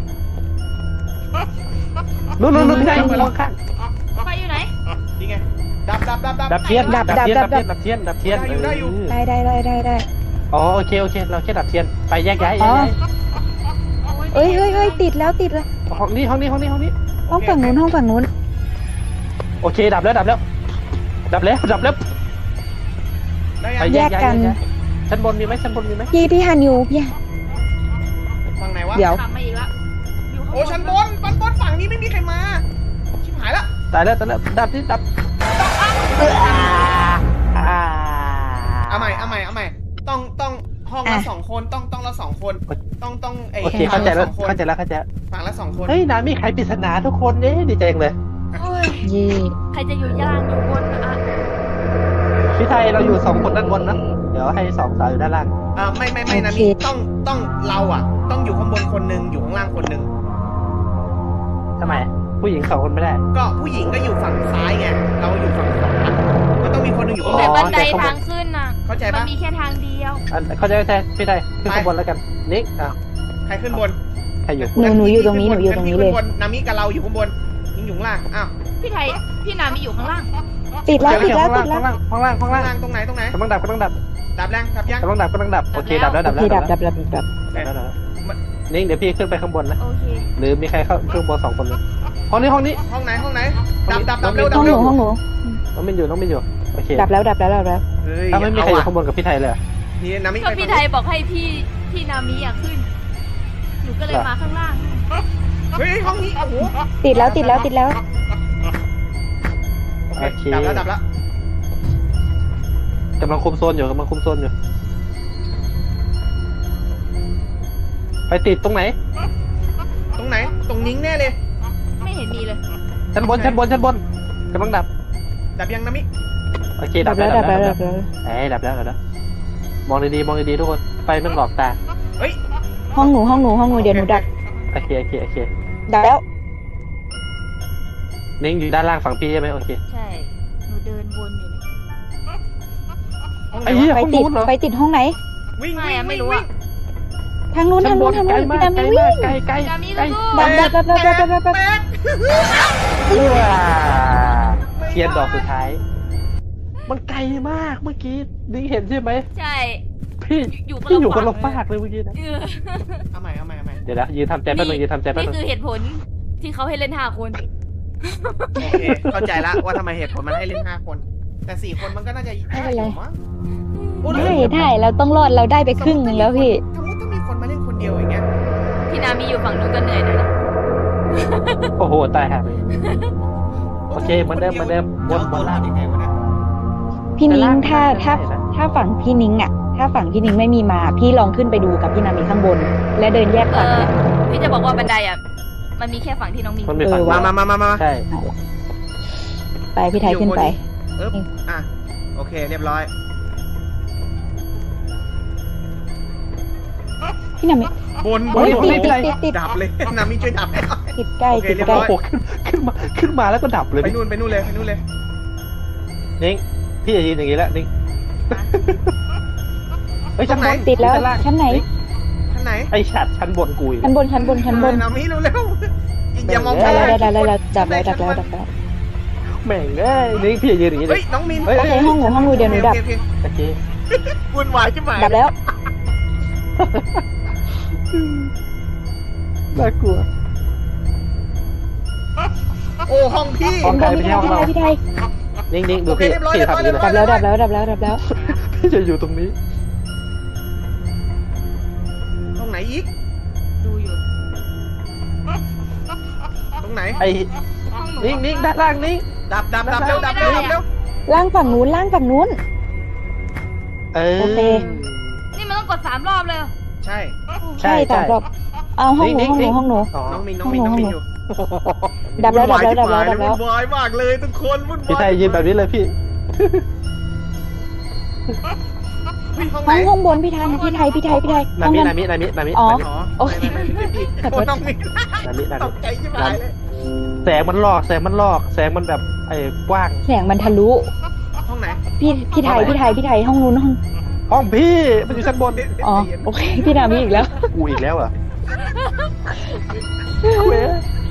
นู้นนู้นนู้นไม่ใช่มองข้าง
ไฟอยู่ไหน
นี่ไง ดับดับดับดับ
ดับเทียน
ดับ
ดับเทียน
ดั
ดั
บบ ดั
เทีย
บ
นดับเทียนดับเทียน
ได้อยู่ได้อยู่
เ
ได้ได้ได้ได้ได้
อ๋อโอเคโอเคเราแค่ดับเทียนไปแยกย้าย
อ๋
แย
อ
กย้าย
เอ้ยเฮ้ยเฮ้ยติดแล้วติดแล้ว
ห้องนี้ห้องนี้ห้องนี้ห้องนี้
ห้องฝั่งนู้นห้องฝั่งนู้น
โอเคดับแล้วดับแล้ว ดับแล้วดับแล้ว
ได้
ไป
ยัง
แย
แย
ก
ก
กั
กัน น
ชั้นบนมีไหมชั้นบนมีไหม
พี่พี่ฮันยูพี่
ฝั่งไหนวะ
เดี๋ยว
กลับมาอีกแล้วอยู่ข้าง
โอ้ชั้นบนชั้นบนฝั่งนี้ไม่มีใครมาชิบหายละ
ตายแล้วตายแล้วดับที่ดับอ่า
เอาใหม่เอาใหม่เอาใหม่ต้องต้องห้องละ
อ่ะ
สองคนต้องต้องละสองคนต้องต้องไอ้
โอเค
ฝั่
เข้างใจ
ละ
แล้
ส
ว
องคน
เข้าใจแล้วเข้าใจแล้ว
ฝั่งละสองคน
เฮ้ยนามีใครปริศนาทุกคนเนี่ยดีใจจังเลย
โอ้ย
เย่
ใครจะอยู่ย่างอยู่บนอ่ะ
พี่ไทยเราอยู่สองคนด้านบนนะเดี๋ยวให้สองสาวอยู่ด้านล่าง
อ่าไม่ไม่ไม่นะมีต้องต้องเราอ่ะ ต้องอยู่ข้างบนคนหนึ่งอยู่ข้างล่างคนหนึ่ง
ทำไมผู้หญิงสองคนไม่ได้
ก็ผู้หญิงก็อยู่ฝั่งซ้ายไงเราอยู่ฝั่งขวามันต้องมีคนหนึ่งอยู่ข้างบ
แต่
น
บันได
แต่ข้างบน
ทางขึ้นน่ะ
เข้าใจ
มัน
ปะ
มีแค่ทางเดียว
อันเข้าใจเข้าใจพี่ไทยขึ้นข้างบนแล้วกันนิกอ่ะ
ใครขึ้นบน
ใครอยู่
หนูหนูอยู่ตรงนี้หนูอยู่ตรงนี้เลย
ขึ้บนนามิกับเราอยู่ข้างบนยิงอยู่ข้างล่างอ้าว
พี่ไทยพี่นามีอยู่ข้างล่าง
ติดแล้วติด
เดี๋ยว
แล้ว
ข้าง
ติ
ล่า
ด
ง
แล้ว
ข้างล่างข้างล่างข้างล่าง
ข้างล่างตรงไหนตรงไหน
กำลังดับกำลังดับ
ดับแรงดับยัง
กำลังดับกำลังดับโอเคดับแล้วดับ
โอ
แล้ว
เคดับดับดับดับ
ดับแล้วดับแล้วนิกเดี๋ยวพี่ขึ้นไปข้างบนนะ
โอเค
หรือมีใครเข้าขึ้นบนสองคนเลยห้องนี้ห้องนี้
ห้องไหนห้องไหนดับดับดับเร็วดั
ห้
บ
องห
เร็
นู
ว
ห้องหนู
น้องมินอยู่น้องมินอยู่โอเค
ดับแล้วดับแล้วดับแล้ว
เฮ้ย
ถ้าไม่มีใครอยู่
เา
ข้างบนกับพี่ไทยเลยอะ
นี่นามิ
ก็
ไป
พี่ไทยบอกให้พี่พี่นามีอ่ะขึ้นหนูก็เลยมาข้างล่าง
เฮ้ยห้องนี้โอ้โห
ติดแล้วติดแล้วติดแล้ว
โอเคดับแล้วดับแล้ว
กำลังคุมโซนอยู่กำลังคุมโซนอยู่ไปติดตรงไหน
ตรงไหนตรงนิ้งแน่เลย
ไม่เห็นมีเลย
ชั้นบนชั้นบนชั้นบนกำลังดับ
ดับยังนามิ
โอเค
ดั
ดั
บบ แล้ว
แล้ว
ดั
ดั
บบ แล้ว
แล้ว
ดับแล้ว
เอ้ยดับแล้วดับแล้วมองดีๆมองดีๆทุกคนไฟมันหลอกตา
เฮ้ย
ห้องหนูห้องหนูห้องหนูเดี๋ยวหนูดับ
โอเคโอเคโอเค
ดับแล้ว
นิ้งอยู่ด้านล่างฝั่งพี่ใช่ไหมโอเค
ใช่หนูเดินวนอยู่เนี่ย
ห้องไหน
ไอ้เหี้ย
วะ
ไป
ห้อง
ติด
นู้นเหรอ
ไปติดห้องไหน
วิ่ง
ไม่
วิ่ง
อะไม่
วิ่ง
รู้
วิ่
อ่ะ
ง
ทางนู้น
ชั้
ทาน ง
บ
นู้
น
นทาง
ไกล
นู้น
มา
พี่
ก
ดา
ไกล
มิ
มาก
วิ่ง
ไกลไกล
นามี
ไกล
สู้
ดับดับดับดับดับดับดับ
แม็ก
เอื้อเทียนดอกสุดท้าย มันไกลมากเมื่อกี้นิ้งเห็นใช่ไหม
ใช่
พี่
อยู่คนละ
พี่อยู่คนละ
ฝั่
ฟาง กเลยเมื่อกี้นะ
เออ
เอาใหม่เอาใหม่เอาใหม่
เดี๋ยวนะยืนทำใจแป๊บนึงยืนทำใจแป๊บ
นี่
นึง
คือเหตุผลที่เขาให้เล่นห้าคน
โอเคเข้าใจละว่าทำไมเหตุผลมันให้เล่นห้าคน แต่สี่คนมันก็น่าจะได้อยู่มั้งโอ้
ได้ได้เราต้องรอดเราได้ไปครึ่งหนึงแล้วพี่
สมมติถ้ามีคนมาเล่นคนเดียวอย่างเงี้ย
พี่นามีอยู่ฝั่งนู้นก็เหนื่อยหน่อยนะ
โอ้โหตายห่าเลย โอเคเหมือนเดิมเหมือนเดิมบนบนล่าง
ยังไงวะเนี่ย
พี่นิ้งถ้า
ด้
ถ้า
ล่ง
ถ้าฝั่งพี่นิ้งอ่ะ ถ้าฝั่งพี่นิ้งไม่มีมา พี่ลองขึ้นไปดูกับพี่นามีข้างบน และเดินแยก
เอ
ฝั่ง
อ
เนี่ย
พี่จะบอกว่าบันไดอ่ะมันมีแค่ฝั่งที่น้องมี
มันมีฝั่ง
เออ
มา
ว่ะ
มามามามา
ใช่
ไปพี่ไทยขึ้นไป
เอ๊บอ่ะโอเคเรียบร้อย
พี่นามิ
บนบ
โอ้
น
ย
บน
ติดติดติดติด
ดับเลยนามิช่วยดับให้หน่อย
ติดใกล้
โอเค
ติด
เรียบ
ใก
ร้
ล้
อย
โอ้โหขึ้นขึ้นมาขึ้นมาแล้วก็ดับเลย
ไปนู่นไปนู่นเลยไปนู่นเลย
นิ้งพี่จะยืนอย่างนี้แล้วนิ้งเฮ้ยชั้นบน
ติดแล้ว
ชั้นล่าง
ชั้นไหน
ท่านไหน
ไอ้ฉัดชั้นบนกุย
ชั้นบนชั้นบนชั้นบน
นามิเร็วเร็วๆอย่ามอง
ได้
ไป
แล้วได้แล้วได้แล้วดับแล้วดับแล้วดับแล้ว
แม่งเอ้ยนิ้งพี่จะยืนอย่างนี้เล
เฮ้ย
ย
น้องมิน
เฮ้ย
โอเคห้องหนูห้องหนูเดี๋ยวหนูดับ
โอเคโอเค
โอเค
วุ่นวายใช่ไหม
ดับแล้ว
น่ากลัว
โอ้ห้องพี่
ห้องใครไป
พี่
เที่ยว
ไทยพี่ไทย
นิ้งนิ้งดู
โอเค
พี่
เรียบร้อย
พี่ทำอย่างนี้
เรียบร้
เล
อย
ย
ดับแล้วดับแล้วดับแล้วดับแล้ว
พี่จะอยู่ตรงนี้
ตรงไหนอีก
ดูอยู่
ตรงไหน
ไอ้
ห้องหนู
นิ้งนิ้งด้านล่างนิ้ง
ดับดับดับเร็วดับเร็วดับเร็ว
ล่างฝั่งนู้นล่างฝั่งนู้น
เออ
โอเค
นี่มันต้องกดสามรอบเลยเหรอ
ใช่
ใช่
ใช่ต่อ
ใช่
รอบเอาห้องหนู
นิ่
ห้อง
ง
ห
ๆ
นูห้องหนู
อ๋อ
น้องมินน้องมินน้องมินอยู่
ดับแล้วดับแล้วดับแล้วดับแล้ว
วุ่นวายมากเลยทุกคนวุ่นวาย
พี่ไทยยืนแบบนี้เลยพี่
เฮ้ยห้องไหน
ห้องห้องบนพี่ไทยพี่ไทยพี่ไทยพี่ไทย
นา
ห้อง
มิ
นั้น
นามินามินามิ
อ๋อ
นามิ
อ๋อ
โอเค
ไม่ไม่ไม่ไม่
ขอโท
โอ้
ษ
น้องมิน
นามินา
ต
มิ
กใจชิบหายเลย
แสงมันหลอกแสงมันหลอกแสงมันแบบไอ้กว้าง
แสงมันทะลุ
ห้องไหน
พี่พี่ไทยพี่ไทยพี่ไทยห้องนู้นห้อง
ห้องพี่มันอยู่ชั้นบน
อ๋อโอเคพี่นามีอีกแล้ว
กูอีกแล้วเหรอเว้ย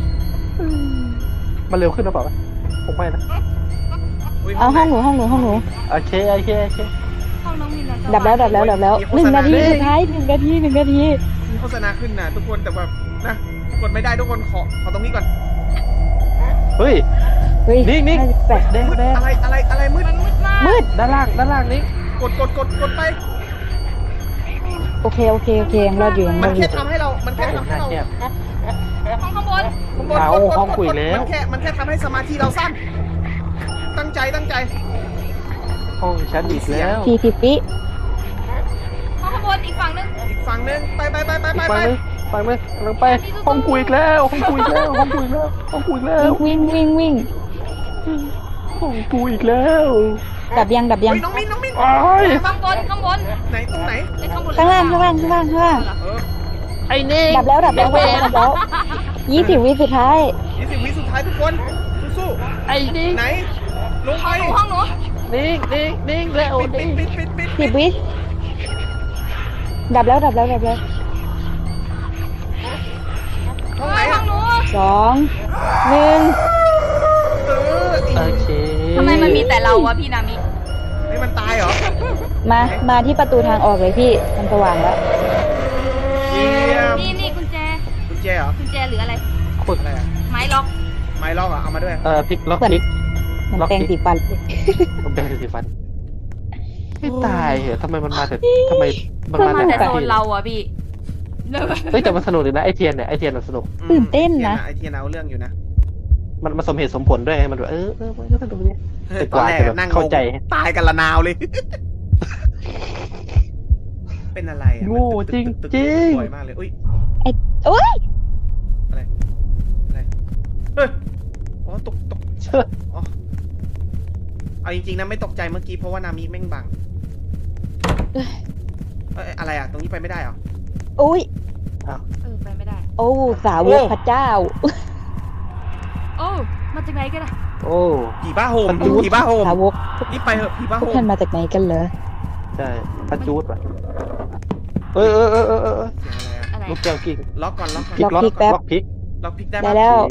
มันเร็วขึ้นหรือเปล่าผมไม่นะ
ย
เอาห้องหนูห้องหนูห้องหนู
โอเคโอเคโอเค
ห้องน้องมินนะ
ดับแล้วดับแล้วดับแล้วหนึ่งนาทีสุดท้ายหนึ่งนาทีหนึ่งนาที
มีโฆษณาขึ้นนะทุกคนแต่แบบนะกดไม่ได้ทุกคนขอขอตรงนี้ก่อน
เฮ้ย
เฮ้ย
นิ่งๆ
ห้าสิบแปด
แดง
มืด
แดง
อะไรอะไรอะไรมืด
มันมืดมาก
มืด
ด้านล่างด้านล่างนี้
กกดกดกดกดไป
โอเคโอเคโอเคยังรอดอยู่ยังร
มั
อน ดอ
แค่
ยู่
ทำให้เรา มันแค่
โอ้
ทำให้
น่า
เรา
แคบ
ห้องข้างบน
ข้างบน
เอา
กดกด
ห้อง
กด
คุยแล้ว
มันแค่ มันแค่ทำให้สมาธิเราสั้น ตั้งใจตั้งใจ
ห้องฉันอีกแล้ว
สี่สิบวิ
ห้องข้างบนอีกฝั่งนึง
อีกฝั่งนึงไปไปไปไป
อี
ไป
ก
ไป
ฝั่งนึงฝั่งนึงกำลังไปห้องคุยอีกแล้วห้องคุยอีกแล้วห้องคุยอีกแล้วห้องคุยอีกแล้ว
วิ่งวิ่งวิ่ง
ห้องคุยอีกแล้ว
ดับยังดับยัง
เฮ้ยน้องมินน้องมิน
อ้าย
ข้างบนข้างบน
ไหนตรงไหน
ไอ้ข้างบน
ข้างล่างข้างล่างข้างล่างข้างล่าง
เออ
ไอ้นี่
ดับแล้วดับแล้วดับแล้วดับแล้วยี่สิบวิสุดท้าย
ยี่สิบวิสุดท้ายทุกคน สู้
ไอ้นี่
ๆไหน ลงไป
ห้องหนูห้องหนู
นิ่งนิ่งนิ่งแล้ว
ปิดปิ
นิ่
ด
ง
ปิดปิดปิด
สิบวิดับแล้วดับแล้วดับแล้ว
ห้องไหน
ห้อ
อ่ะ
งหนู
สองหนึ่ง
เออ
โอเค
ทำไมมันมีแต่เราวะพี่นามิ
นี่มันตายเหรอ
มามาที่ประตูทางออกเลยพี่มันสว่างแล้ว
เยี่ยม
นี่นี่กุญแจ
กุญแจเหรอ
กุญแจหรืออะไร
ขุด
อะไรอ่ะ
ไม้ล็อก
ไม้ล็อกเหรอเอามาด้วย
เอ่อพลิกล็อกพลิก
มัน
ล็อก
แปรง
อีก
สีฟัน
มันเป็นสีฟันไม่ตายเหรอทำไมมันมาแต่ทำไมมันมา
มา
แต่
แต่โซนเราอะพี่
เฮ้ยแต่มันสนุกดีนะไอเทียนเนี่ยไอเทียนมันสนุก
อืม
ตื่นเต้นนะ
ไอเทียนเอาเรื่องอยู่นะ
มันมันสมเหตุสมผลด้วยไงมันแบบเออเออมันก็สนุกดี แต่
ต
ก
อน
ว่า
แรก
จะแบบ
นั่ง
เข้าใจ
งงตายกันละนาวเลย เป็นอะไรอ่ะ
โง่จริง
ตึกๆ
จริง
บ่อยมากเลยอุ้ย
โอ้ย
อะไรเฮ้ยอ๋อตกตก
เชื่อ
อ๋อเอาจริงๆนะไม่ตกใจเมื่อกี้เพราะว่านามิแม่งบังเอ้ยอะไรอ่ะตรงนี้ไปไม่ได้เหรอ
โอ้ย
เออไปไม่ได้
โอ้สาวกพระเจ้า
โอ้มาจากไหนกันอะ
โอ้
ผีบ้าโฮม
มันดู
ผีบ้าโฮม
สาวก
นี่ไปเหอะผีบ้า
พ
โฮ
วก
ม
ท่านมาจากไหนกันเหรอ
ใช่พัดจูดว่ะเออเออเออเออเออ
เสียงอะไรอ่ะ
อะไร
ลูกแก้วกิ่ง
ล็อกก่อนล็อกก่อน
พลิกล็อกล็อกพลิก
ล็อกพลิกได้
ได้
ปะ
แล้ว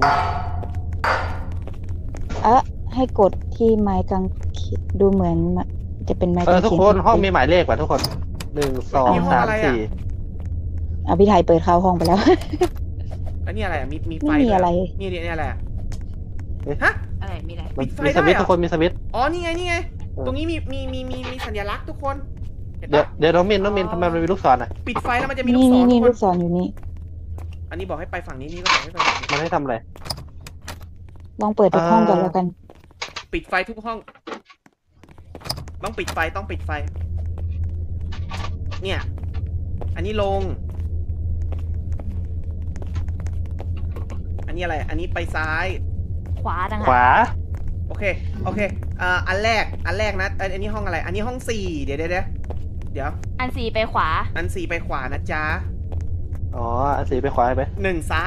เอะให้กดที่ไม้กางเขนดูเหมือนจะเป็นไม้าง
เอกอ
เขน
ทุกคนห้องมีหมายเลขว่ะทุกคนหนึ่งสองสามสี่
อ่ะพี่ไทยเปิดเข้าห้องไปแล้ว
อันนี้อะไรอ่ะมีมีไฟ
ไม่มี
ด้วย
อะไร
นี่นี่นี่อะไรอ่ะฮะ
อะไรมีอะไร
ปิดไฟ
มีส
ได้
วิตช์
เหรอ
ทุกคนมีสวิตช์
อ๋อนี่ไงนี่ไง
เออ
ตรงนี้มีมีมีมีมีสัญลักษณ์ทุกคนเห็น
เดี๋ยว
ปะ
เดี๋ยวน้องมินน้องมินทำไมมันมีลูกศรอ่ะ
ปิดไฟแล้วมันจะมีลู
นี่
กศ
นี่
ร
นี่
ทุ
ลู
ก
ก
คน
ศรอยู่นี่
อันนี้บอกให้ไปฝั่งนี้นี่ก็บอกให้ไปฝั่งนี้
มันให้ทำอะไร
ลองเปิดทุกห้องก่อนแล้วกัน
ปิดไฟทุกห้อง ต้องปิดไฟต้องปิดไฟ เนี่ย อันนี้ลง อันนี้อะไร อันนี้ไปซ้าย
ขวาดัง
ขวา
โอเค โอเคอ่าอันแรก อันแรกนะอันอันนี้ห้องอะไร อันนี้ห้องสี่เดี๋ยวเดี๋ยวเดี๋ยวเดี๋ยว
อันสี่ไปขวา
อันสี่ไปขวานะจ๊ะ
อ๋ออันสีไปขวาไป
หนึ่งซ้าย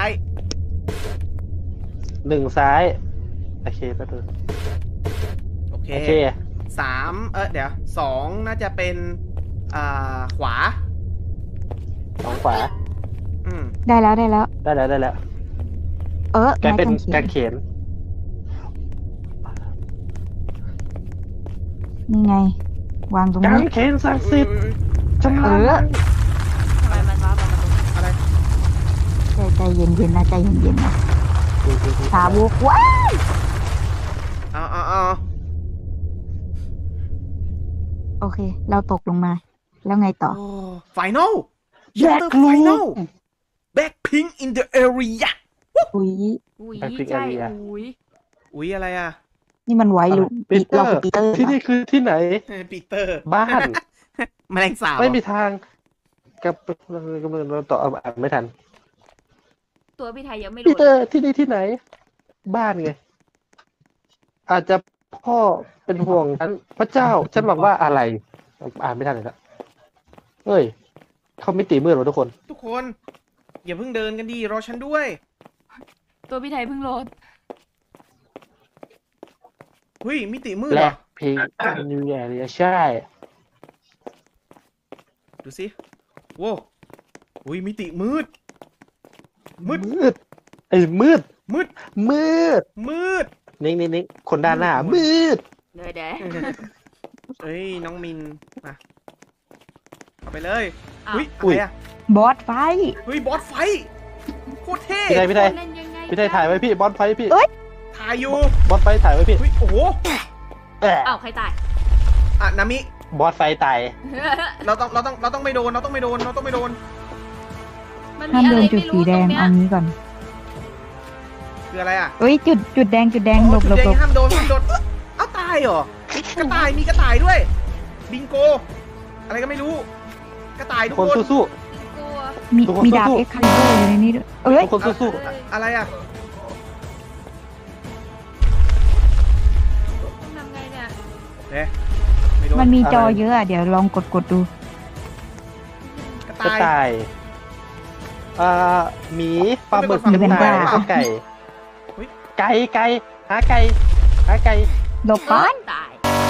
หนึ่งซ้ายโอเคไปดู
โอเค
โอเค
สามเออเดี๋ยวสองน่าจะเป็นอ่าขวา
สองขวา
อืม
ได้แล้วได้แล้ว
ได้แล้วได้แล้ว
เออก
ลายเป็น
ไม้
กางเขน
นี่ไง วางตรง
กา
นี้
งเขนศักดิ์สิทธิ์ชำ
เอ
นา
อ
ญ
ทำไมมันว้าประตู
อะไร
ใจใจเย็นเย็นๆนะใจเย็นเย็นๆนะสาวกว้า
เอาเอาเอา
โอเค เราตกลงมา แล้วไงต่อ
ไฟนอล
แยก
ไฟนอล Blackpink in the area
อุ้ย
อุ้ย
ไปพลิก
ใช่
อารีอะ
อุ้ย
อุ๊ยอะไรอ่ะ
นี่มันไว้ลูก
ปีเตอ
เรา
ร์
คือปีเตอร์
ที่นี่คือที่ไหน
ปีเตอร์
บ้าน
แมลงสาบ
ไม่มีทางกับกำลังเราต่ออ่านไม่ทัน
ตัวพี่ไทยยังไม่
ปี
รู้
เตอร์ที่นี่ที่ไหน บ้านไง อาจจะพ่อเป็นห่วงฉันพระเจ้า ฉันหวังว่าอะไร อ่านไม่ทันเลยละเฮ้ย เขามิติมืดเหรอทุกคน
ทุกคน อย่าเพิ่งเดินกันดีรอฉันด้วย
ตัวพี่ไทยเพิ่งโหลด
เฮ้ยมิติมืด
แบ
เหร
ล็
อ
คพิงค์นิวแอรีใช่
ดูสิโว้อุ้ยมิติมืด มืด
มืดไอ้มืด
มืด
มืด
มืด
นิ่งนิ่งนิ่งคนด้านหน้า มืด
เดี๋ยวเดี๋ยว
เฮ้ยน้องมินมาเข้าไปเลย
อ้าว
อุ้ย
อุ้
อะไร
ย
อ่ะ
บอสไฟ
เฮ้ยบอสไฟโคตรเท่
พี่ไทยพี่ไทย
เล่นยังไง
พี่ไทยถ่ายไว้พี่บอสไฟพี่
ถ่ายอยู่
บอสไฟถ่ายไว้พี่
เฮ้ยโอ้โห
แอะ
อ้าวใครตาย
อ่ะนามิ
บอสไฟตาย
เราต้องเราต้องเราต้องไม่โดนเราต้องไม่โดนเราต้องไม่โดน
มัน
ห้า
มี
ม
อะ
โด
ไร
นจุด
ไม่
สี
รู้
แด
ตรง
ง
เนี้ย
เอางี้ก่อน
คืออะไรอ่ะ
เอ้ยจุดจุดแดงจุดแดงหลบหล
จุ
บ
ดแดง
หลบ
ห้ามโดนห้ามโดนเอ้าตายเหรอ กระต่ายมีกระต่ายด้วย บิงโก อะไรก็ไม่รู้ กระต่ายทุก
คน
คน
สู้
กลัว
มี
ทุกคน
มีดาบ
สู้ๆ
เอ็กคาลิเบอร์อยู่ในนี้ด้วยเอ้
ๆ
ย
ทุกคนสู้
อะไรอ่ะ
ต้องทำไงเนี่ย
เอ๊ะไม่โดน
มันมีจอเยอะอะเดี๋ยวลองกดกดดู
กระ
ๆกระ
ต่าย
ต่ายเอ่อหมีปลาหมึก
ต้องเป็นคน
กระต่าย
ฝั่ง
แล้วก็ไก่
เฮ้ย
ไก่ไก่หาไก่หาไก่
หลบก่อน
ตาย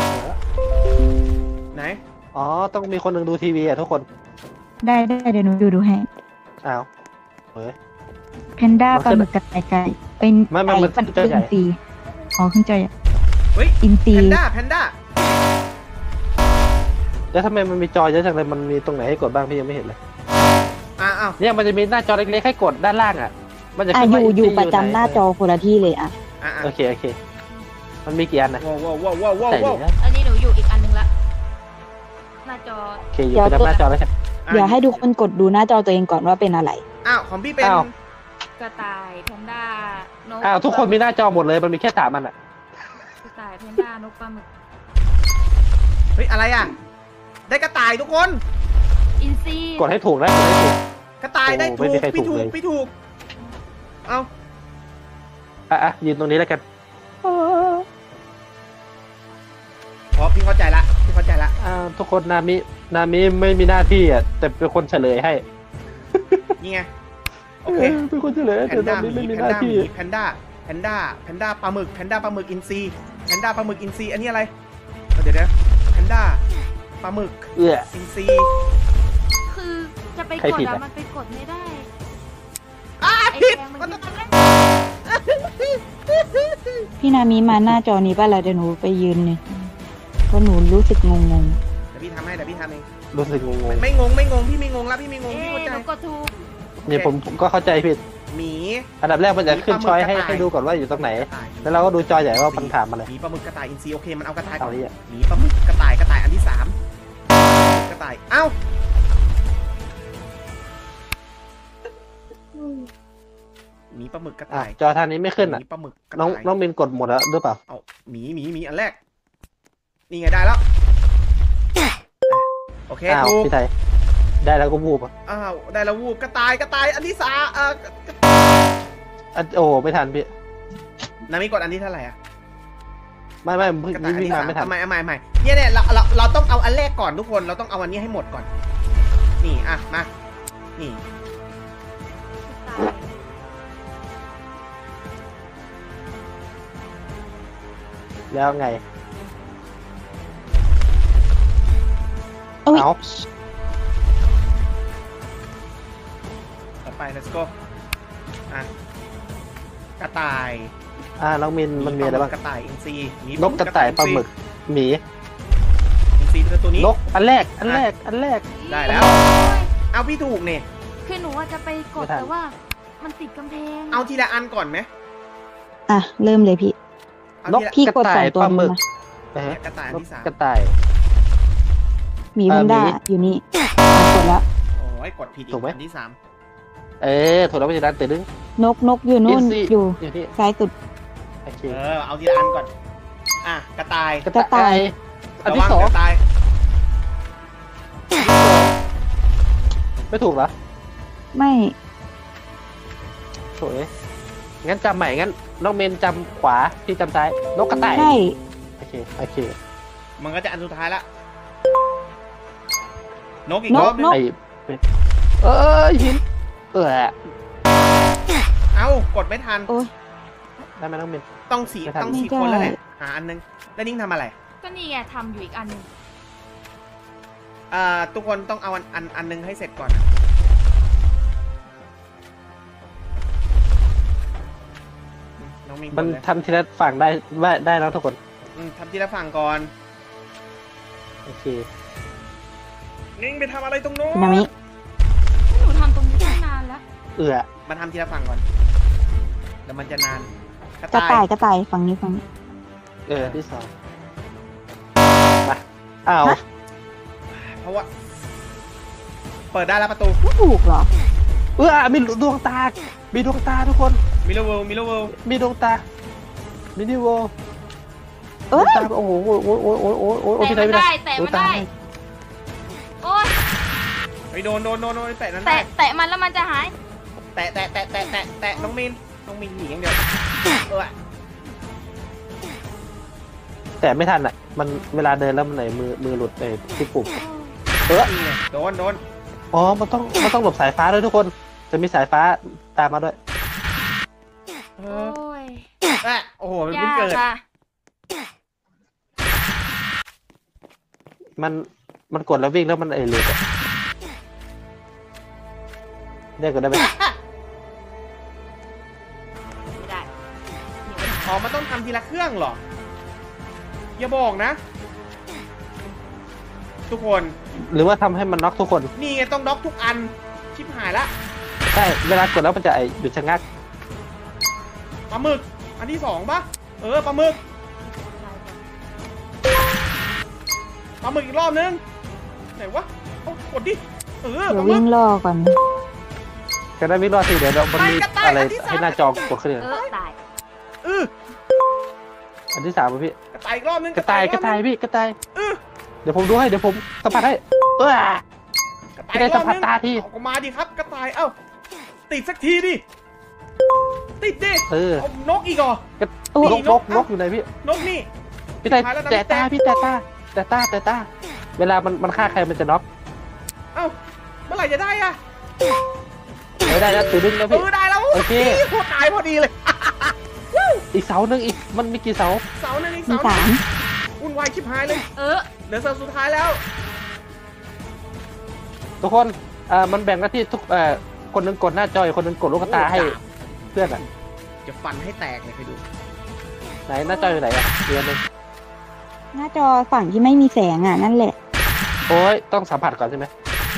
ไหน
อ๋อต้องมีคนหนึ่งดูทีวีอ่ะทุกคน
ได้ได้เดี๋ยวหนูดูดูให้
อ้าวเฮ้ย
แพนด้า
มัน
ปลา
ขึ้น
หมึกกระต่ายไก่เป็น
ไม่ไม่
ไก่
มัน
ฟัน
จอใหญ่
อินทรีอ๋อขึ้นจอใหญ่
เฮ้ย
อินทรี
แพนด้า แพนด้า
แล้วทำไมมันมีจอเยอะจังเลยมันมีตรงไหนให้กดบ้างพี่ยังไม่เห็นเลย
อ่ะอ้าว
เนี่ยมันจะมีหน้าจอเล็กๆให้กดด้านล่างอ่ะ มันจะ
อ่ะ
ขึ้น
อยู่
ว่า
อยู่
ที่
ประจำ
ไ
หน้าจอคนละที่เลยอ่ะ
อ่ะอ่ะ
โอเคโอเค มันมีกี่อันนะ
ว้าวว้าวว้าวว้าวว้าว
ใส่
ว้าว
เลยนะ
อันนี้หนูอยู่อีกอันหนึงละ หน้าจอ
โอเคอยู่ประจำหน้าจอแล้วใช่
อ่ะ
เดี๋ยวให้ทุกคนกดดูหน้าจอตัวเองก่อนว่าเป็นอะไร
อ้าว ของพี่เป็น
อ้าว
กระต่ายแพนด้านก
อ้าวทุกคนมีหน้าจอหมดเลยมันมีแค่สามอันอ่ะ
กระต่ายแพนด้านกปลาหมึก
เฮ้ย อะไรอ่ะ ได้กระต่ายทุกคน
อินซี
กดให้ถูกนะกดให้ถูก
กระต่ายได้
โอ้
ถู
ไม่
ก
มีใคร
พี่
ถู
ถู
ก
ก
เลย
พี่ถูก เอา
อ่ะอ่ะยืนตรงนี้แล้วกัน
อ๋อพี่เข้าใจละ พี่เข้าใจละ
อ่าทุกคนนามินามิไม่มีหน้าที่อ่ะแต่เป็นคนเฉลยให้
นี่ไง โอเค
เป็นคนเฉลย
แพ
แต่
นด้า
นา
ห
มิ
มี
ไม่มี
แพ
ห
น
น้า
ด้าห
ที่
มีแพนด้าแพนด้าแพนด้าปลาหมึกแพนด้าปลาหมึกอินซีแพนด้าปลาหมึกอินซีอันนี้อะไรเดี๋ยวนะแพนด้าปลาหมึก
เอื้อ
อินซี
คือจะไป
ใคร
กด
ผิด
อะ
อะ
มันไปกดไม่ได้
อ้า
ไอ้
ผิด
แดงมัน
มัน
ไม่
ต้อง
ได้
พี่นามีมาหน้าจอนี้ป่ะล่ะเดี๋ยวหนูไปยืนเนี่ยเพราะหนูรู้สึกงงง
เดี๋ยวพี่ทำให้เดี๋ยวพี่ทำเอง
รู้สึกงง
ไม่งงไม่งงพี่ไม่งงแล้วพี่ไม่งง
เอ๊
พี่เข้าใจ
ะหนูกดถูก
ๆเนี่ยผมผมก็เข้าใจผิด
หมี
อันดับแรกมันจะขึ้น
มีปลาหมึก
ช้อยให้
กระต่าย
ให้ดูก่อนว่าอยู่ตรงไหน
กระต่าย
แล้วเราก็ดูจอใหญ่ว่ามันถามอะไร
หมีปลาหมึกกระต่ายอินซีโอเคมันเอากระต่ายก่
เอา
อน
ดิอ่ะ
หมีปลาหมึกกระต่ายกระต่ายอันที่สามกระต่ายเอ้าหมีปลาหมึกกระ
อ่ะ
ต่าย
จอทางนี้ไม่ขึ้น
ห
อ่ะ
มีปลาหมึกกระ
น้อง
ต่าย
น้องมินกดหมดแล้วหรือเปล่า
เอาหมีหมีหมีอันแรก นี่ไงได้แล้วอ่ะโอเค
อ้าว
ถูก
พี่ไทยได้แล้วก็วูบอ่ะ
อ้าวได้แล้ววูบกระต่ายกระต่ายอันที่สามเอ่อ
อ่ะโอ้ไม่ทันพี่
นามิกดอันที่เท่าไหร่อะ
ไม่ไม่เพิ่ง
กระต่ายอัน
วิ่ง
ที่
มา
สาม
ไม่ทัน
ทำไมทำไมทำไมเนี่ยเนี่ยเราเราเราต้องเอาอันแรกก่อนทุกคนเราต้องเอาอันนี้ให้หมดก่อน นี่อ่ะมานี่
ตาย
แล้วไง
ๆเอ้ย
เอา
ต่อไป let's go อ่ะกระต่าย
อ่าน้องมินมันมีอะไรบ้าง
กระต่ายอินซี
นกกระต่ายปลาหมึกหมี
อินซีคือตัวนี้
นกอันแรกอันแรกอันแรก
ได้แล้ว
โอ๊ย
เอาพี่ถูกเนี่ย
คือหนูว่าจะไปกด
ไม่ทัน
แต่ว่า มันติดกำแพง
เอาทีละอันก่อนไหม
อ่ะเริ่มเลยพี่
เอา
นก
ทีละ
พี่
กระ
กด
ต่า
สอย งตัว
ปลาหมึก
มา
นะฮะ
เนี่ยกระต่ายอัน
นก
ที่สาม
กระต่าย
หมี
เอ่
แพ
อน
ด้า
หมี
อยู่นี่อ่ะกดแล้ว
โอ้ยกดผิดอี
ถูกไหม
อันที่สาม
เอ๊ะถูกแล้วไม่ใช่ด้านตื่นดึง
นกนกอยู่นู่น
อินซี
อยู่
อยู่ที่
ซ้ายสุด
โอเค
เออเอาทีละอันก่อนอ่ะกระต่าย
กระ
กระต่า
ต่าย ยอัน
ระ
ที่
วัง
สอง
กระต่าย
ไม่ถูกเหรอ
ไม่
โถ่เอ้ยงั้นจำใหม่งั้นน้องเมนจำขวาพี่จำซ้ายนกกระต่าย
ใช่
โอเคโอเค
มันก็จะอันสุดท้ายละนกอีก
น
ร
ก
อบนึง
นก
ไอ้เออหินเออ
เอ้ากดไม่ทัน
โอ้ย
ได้ไหมน้องเมน
ต้องสี่
ไม่ทัน
ต้องสี่
ไม่ได้
คนแล้วแหละหาอันนึงแล้วนิ้งทำอะไร
ก็นี่ไงทำอยู่อีกอันหนึ่ง
อ่าทุกคนต้องเอาอันอันอันนึงให้เสร็จก่อนน้องมิง
มัน
กดเลย
ทำทีละฝั่งได้ได้ได้แล้วทุกคน
อืมทำทีละฝั่งก่อน
โอเค
นิ้งไปทำอะไรตรงโน้น
นามิ
หนูทำตรงนี้ตั้งนานแล้ว
เอือ
มาทำทีละฝั่งก่อนเดี๋ยวมันจะนานกระ
กระ
ต่า
ต่าย
ย
กระต่ายฝั่งนี้ฝั่งนี้
เออที่สองมาอ้าว
ฮะ
เพราะว่า เปิดได้แล้วประตู
ไม่ถูกเหรอ
เออมีดวงตา มีดวงตาทุกคน
มิลเวลมิลเวล
มีดวงตา มินิโว
เอ้ย
ดวงตาโอ้โหโอ้โหโอ้โหโอ้โหโอ้โห
แตะ
พี่ไท
มั
ย
น
ไม่
ได้
ได้
แตะ
ดว
มั
ง
น
ตา
ได้โอ๊ย
ไปโดนโดนโดนโดนแตะนั้นได้
แตะแตะมันแล้วมันจะหาย
แตะแตะแตะแตะแตะแตะน้องมินน้องมินหนีอย่างเดียวเออ
แต่ไม่ทันอ่ะ มันเวลาเดินแล้วมันไหนมือมือหลุดไปที่ปุ่มเออ
นี่ไงโดนโดน
อ๋อ มันต้อง มันต้องหลบสายฟ้าด้วยทุกคน จะมีสายฟ้าตามมาด้วย
เอ
โอ้
อย แอะโอ้โหมันเพิ่ง
ยาก
เกิด
ค่ะ
มัน มันกดแล้ววิ่งแล้วมันไอ้หลุดอะเนี่ยกดได้ไหม
ไม่ได้
อ๋อมันต้องทำทีละเครื่องเหรอ อย่าบอกนะ ทุกคน
หรือว่าทำให้มันน็อกทุกคน
นี่ไงต้องด็อกทุกอัน ชิบหายละ
ใช่ เวลากดแล้วมันจะไอ้หยุดชะงัก
ปลาหมึก อันที่สองปะเออปลาหมึกปลาหมึกอีกรอบนึง ไหนวะเอากดดิ เออ
เดี๋
ป
ยว
ลาหมึ
วิ่
ก
งล่อก่อน
ก็ได้วิ่งรอดสิเดี๋ยวเดี๋ยวมันมี
ไปกระต่าย
อะไร
อันที่สาม
ให้หน้าจอกดขึ้นเลย
เออตาย
เออ
อันที่สามป่ะพี่
กระต่ายอีกรอบนึง
กระต่าย
อี
กระต่าย
อบนึง
พี่ กระต่าย
เออ
เดี๋ยวผมดูให้ เดี๋ยวผมสัมผัสให้ เออก
ระต่าย
ไม่ได้
อีกรอบ
สัมผัส
นึง
ตาที
เอาก็มาดิครับกระต่ายเอ้าติดสักทีดิ ติดดิ
เออ
เอานกอีกเหรอ
โอ้
นกนก
เอ้า
นกอยู่ไหนพี่
นกนี่
พี่ไต่
สุดท้ายแล้วนะ
แต่ตา
พี่
พี่
แตะ
แต่ตาแต่ตาแต่ตาเวลามันมันฆ่าใครมันจะน็อก
เอ้าเมื่อไหร่จะได้อะ
ไม่ได้แล้วตัวนึงแล้ว
เอ
พี่
อได้แล้ว
โอเค
โคตรตายพอดีเลย
อีกเสาหนึ่งอีก มันมีกี่เสา
เสาหนึ่งอีก
มี
เสาห
สา
นึ่ง
ม
วุ่นวายชิบหายเลย
เออ
เหลือเสาสุดท้ายแล้ว
ทุกคนเอ่อมันแบ่งหน้าที่ทุกเอ่อคนหนึงกดหน้าจอยคนหนึงกดลูกตาให้เพื่อนอ่ะ
จะฟันให้แตกเลยไปดู
ไหนหน้าจอยอยู่ไหนอ่ะเรียนหนึง
หน้าจอฝั่งที่ไม่มีแสงอ่ะ นั่นแหละ
โอ้ยต้องสัมผัสก่อนใช่ไหม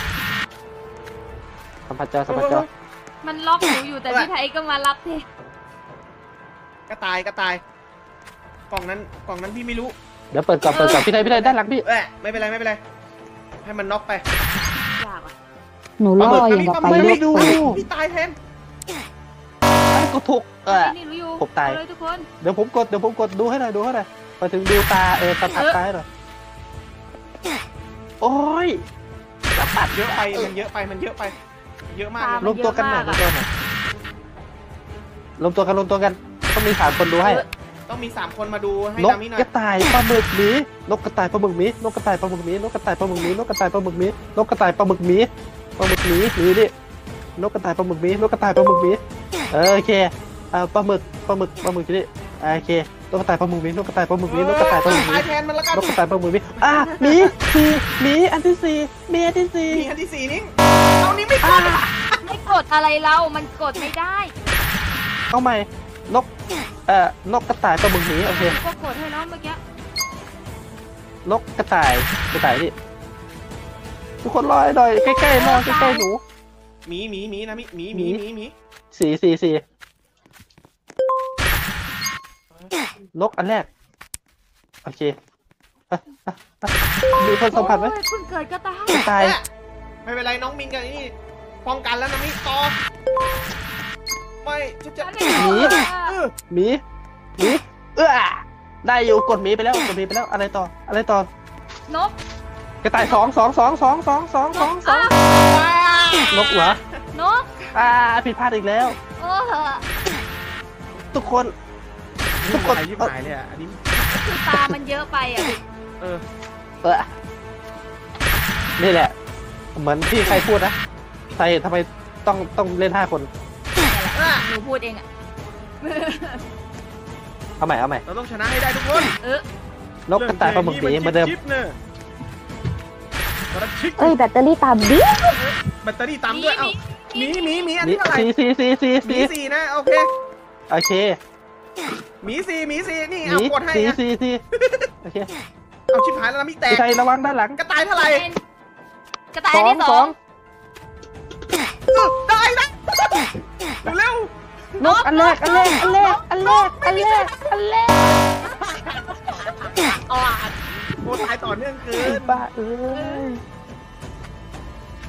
สัมผัสจอสัมผัสจอ
มันล็อกหนูอยู่แต่พี่ไทยก็มารับที
กระต่ายกระต่าย กล่องนั้นกล่องนั้นพี่ไม่รู้
เดี๋ยวเปิดก่อนเปิดก่อนพี่ไทยพี่ไทยด้านหลังพี่
เอ้ยไม่เป็นไรไม่เป็นไร ให้มันน็อกไป
ยากอ่ะ
หนูล่ออย่างกับไป
ไม่
ล
ไม่
วก
ดู
ไฟ
พี่ตายแทน
ไอ้กูถูกเออ
นี่รู้อยู่
ผมตาย
เอเลยทุกคน
เดี๋ยวผมกดเดี๋ยวผมกดดูให้หน่อยดูให้หน่อยไปถึงดูตาเออสัมผัส
เออ
ตาให้หน่อยโอ้ยสัมผัส
เยอะไปมันเยอะไปมันเยอะไป เยอะมากเลย
รวมตัวกันหน่อยรวมตัวหน่อยรวมตัวกันรวมตัวกันต้องมีสามคนดูให้
ต้องมีสามคนมาดูให้
นก
ดามิหน่อก ย
ระต่ายปลาหมึกหมีนกกระต่ายปลาหมึกหมีนกกระต่ายปลาหมึกหมีนกกระต่ายปลาหมึกหมีนกกระต่ายปลาหมึกหมีนกกระต่ายปลาหมึกหมีปลาหมึกหมีหมีดินกกระต่ายปลาหมึกหมีนกกระต่ายปลาหมึกหมีเออโอเคเอ่อปลาหมึกปลาหมึกปลาหมึกดิโอเคนกกระต่ายปลาหมึกหมีนกกระต่ายปลาหมึกหมีนกกระต่ายปลาหมึกหมี
ตายแทนมันแล้วกัน
นกกระต่ายปลาหมึกหมีอ่ะหมีสี่หมีอันที่สี่หมีอันที่สี่
มีอันที่สี่นี่เอานี้ไม่กด
ไม่กดอะไรเรา มันกดไม่ได้
เอาใหม่นกเอ่อนกกระต่ายปลาหมึกหมีโอเค
ก็กดให้น้องเมื่อกี้
นกกระต่ายกระต่ายดิทุกคนรอหน่อยใกล้ๆนอนใกล้ๆหนู
หมีหมีหมีนะหมีหมีหมีหมีหมี
สี่สี่สี่นกอันแรก โอเคอ่ะอ่ะอ่ะมีคนสัมผัสไหม
โอ้ยเพิ่งเกิดก็ตาย
กระต่าย
เอ๊ะไม่เป็นไรน้องมินกับไอ้นี่ป้องกันแล้วนะมิต่อไม่จะจะ
หมี
เออ
หมีหมีเออได้อยู่กดหมีไปแล้วกดหมีไปแล้วอะไรต่ออะไรต่อน
ก
กระต่ายสองสองสองสองสองสองสองสอง
ว้าน
กเหรอน
ก
อ่าผิดพลาดอีกแล้ว
โอ้เหอะ
ทุกคนทุกคน
อะไรที่หายเลยอ่ะอันนี้
คือตามันเยอะไปอ่ะ
เออ
เออนี่แหละ เหมือนที่ใครพูดนะใครทำไมต้องต้องเล่นห้าคน
เนี่ยแหละหนูพูดเองอ่ะ
เอาใหม่เอาใหม่
เราต้องชนะให้ได้ทุกคน
เออน
กกระต่ายปลาหมึกหมีเหมือนเดิม
จิ๊บเนี่ยกระชิก
เอ้ยแบตเตอรี่ต่ำดิ
แบตเตอรี่ตามด้วย เอ้าหมีหมีหมีอัน
นี่
นี้เท่าไหร่
สี่สี่สี่สี่
หมี
สี่
สี่นะโอเค
โอเค
หมีสี่หมีสี่นี่
ห
เอา
นี
กดให้
สี่
นะ
สี่สี่โอเค
เอาชิบหายแล้วนะมิแตก
พี่ไทยระวังด้านหลัง
กระต่ายเท่าไหร่
เป็นกระต่าย
สอง
ที่ส
ส
อ
อง ง
เออได้นะเร็วน
กอันแรกอันแรกอันแรกอันแรกอันแรกอันแรก
ๆอ๋อโอ้ตายต่อเนื่องเกิน
บ้าเอ้ย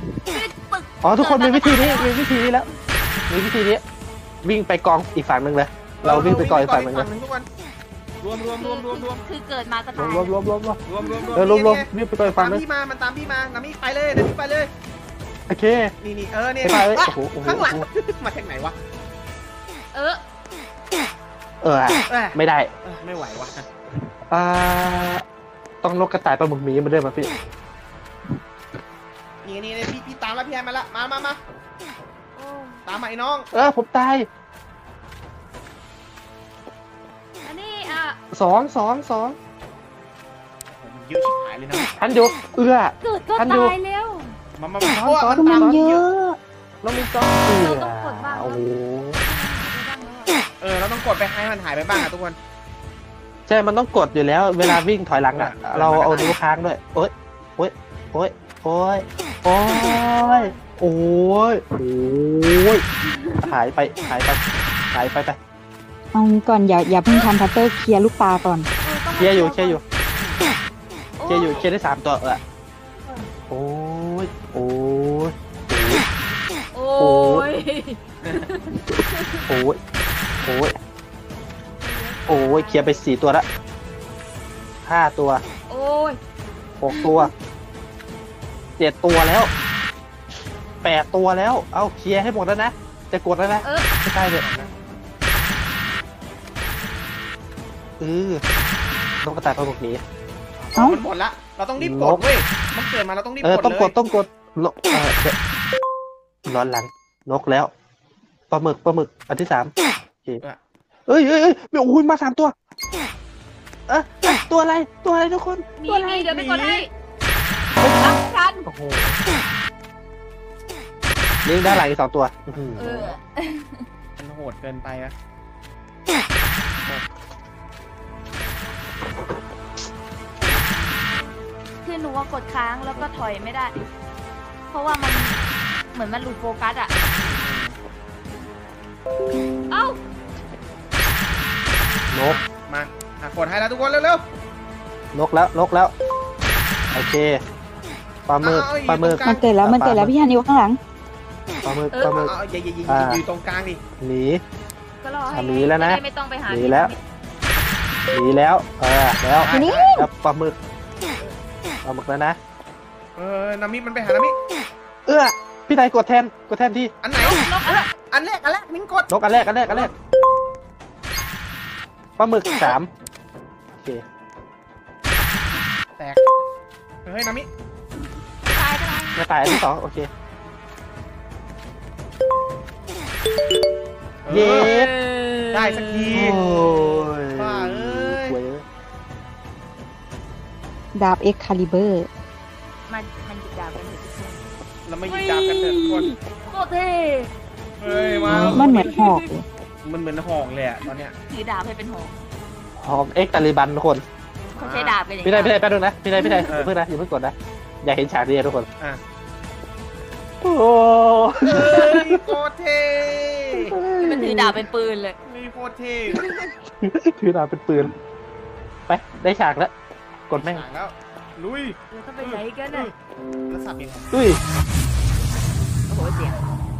ปึ๊ก
อ๋อทุกคนมีวิธีนี้มีวิธีนี้แล้วมีวิธีนี้วิ่งไปกองอีกฝั่งหนึ่งเลย เราวิ่งไปกองอีกฝั่งหนึ่งเลย
ทุกคนรวมรวมรวมรวมรวม
คือเกิดมาก็
ร
ตา
วย มรวมรวมรวมรวม
รวมรวมรวม
เออรวมรวม
นี่
วิ่งไปกองอีกฝั่
ตาง ม
หนึง
พี่มามันตามพี่มานามิไปเลยนามิไปเลย
โอเค
นี่นี่เออเนี่ย
ไปเลย
อ่ะ
โอ้โหโอ้โห
ข้างหลังมาจากไหนวะ
เออ
เออ
เอ้ย
ไม่ได้
เอ้ยไม่ไหววะ
อ่าต้องนกกระต่ายปลาหมึกหมีมาด้วยมาพี่
นี่นี่นี่พี่พี่ตามแล้วพี่แอมมาละมามามา
โอ้
ตามมาไอ้น้อง
เออผมตาย
อันนี้อ่ะ
สองสองสอง
ผมเยอะชิบหายเลยนะ
ทันอยู่เอื้อ
เกิดก็
ทันอยู่
ตายแล้ว
มามามา
ซ้อน
โอ้
ซ้อน
มันตาม
มันเยอะ
น้องมีจ้องเอื้อ
เราต้องกดบ้าง
โอ้โห
เออเราต้องกดไปให้มันหายไปบ้างอะทุกคน
ใช่มันต้องกดอยู่แล้ว เวลาวิ่งถอยหลังอ่ะ เราเอานิ้วค้างด้วยโอ๊ยโอ๊ยโอ๊ยโอ๊ยโอ๊ยโอ๊ยโอ๊ยหายไปหายไปหายไปไป
เอางี้ก่อนอย่าอย่าเพิ่งทำพัตเตอร์เคลียร์ลูกตาก่อน
เคลียร์อยู่เคลียร์อยู่เคลียร์อยู่เคลียร์ได้สามตัวเออโอ๊ยโอ๊ย
โอ้ย
โอ๊ยโอ๊ยโอ๊ยเคลียร์ไปสี่ตัวละห้าตัว
โอ้ย
หกตัวเจ็ดตัวแล้วแปดตัวแล้วเอาเคลียร์ให้หมดแล้วนะจะกดแล้วนะ
เออ
ไม่ได้เลยเออต้องกระต่ายปลาหมึกหนี
เอ้า
มันหมดละเราต้องรีบกดเว้ยมันเกิดมาเราต้องรีบ
เออก
ด
ต้อง
เลย
กดต้องกดลเออเดี๋ยวร้อนหลังนกแล้วปลาหมึกปลาหมึกอันที่สามโอเคเอ้ยเอ้ยเอ้ยโอ้ยมาสามตัวเอะเอ๊ะตัวอะไรตัวอะไรทุกคน
มีมีเดี๋ยวไปกดให้รับกัน
โอ้โหนี่ด้านหลังอีกสองตัวอื้อหือ
เออ
มันโหดเกินไปนะ
คือหนูว่ากดค้างแล้วก็ถอยไม่ได้ เพราะว่ามันเหมือนมันหลุดโฟกัสอ่ะ เอ้าน
ก
มาอ่ะกดให้แล้วทุกคนเร็วน
กแล้วนกแล้วโอเคปลา
ๆ
หมึก
เอา
ปลาหมึก
อยู่ตรง
มันเกิดแล้วมันเกิดแล้วพี่ฮันอยู่ข้างหลัง
ปลาหมึก
เออ
ปลาหมึก
เอาอย่าอย่าอย่า
อ่า
อยู่ตรงกลางดิ
หนี
ก็รอให้
อ่ะมีแล้วนะ
จได้ไม่ต้องไปหา
มีแล้ว หนีแล้วเออแล้ว
นี่
แล้วปลาหมึกปลาหมึกแล้วนะ
เออนามิมันไปหานามิ
เอื้อพี่นายกดแทนกดแทนที่
อันไหน
นกอะไร
อันแรกอันแรกมิ้งกด
นกอันแรกอันแรกอันแรกปลาหมึกสามโอเค
แตกเฮ้ยนามิ
ตายก็ตาย
กระต่ายอันที่สองโอเค
เอ
เย้
อได้สักที
โอ้ย
บ้าเอ้ย
สวย
ดาบเอ็กคาลิเบอร์
มันมันหยิบดาบกันเถอะทุกคน
เรามาหยิบดาบกันเถอะทุกคน
โคตรเท่
เฮ้ยมา
มันเหมือนหอกเลย
มันเหมือนหอกเลยอะตอนเนี้ย
ถือดาบให้เป็นหอก
หอมเอ็กซ์ตาลิบันทุกคน
เขาใช้ดาบกันอย่าง
พี่นายพี่นายแป๊บนึงนะพี่นายพี่นาย
เอ
อ
อ
ย่าเพิ่งนะอย่าเพิ่งกดนะอยากเห็นฉากนี้อะทุกคน
อ่ะ
โอ้
เฮ้ยโคตรเท่
มันถือดาบเป็นปืนเลย
มีโคตรเท่
ถือดาบเป็นปืนไปได้ฉากแล้วกดแม่ง
หลังแล้วลุย
เดี๋ยวต้องไปไหนกันน่ะ
แล้วสับยังไง
อุ้ย
โอ้โหเสียง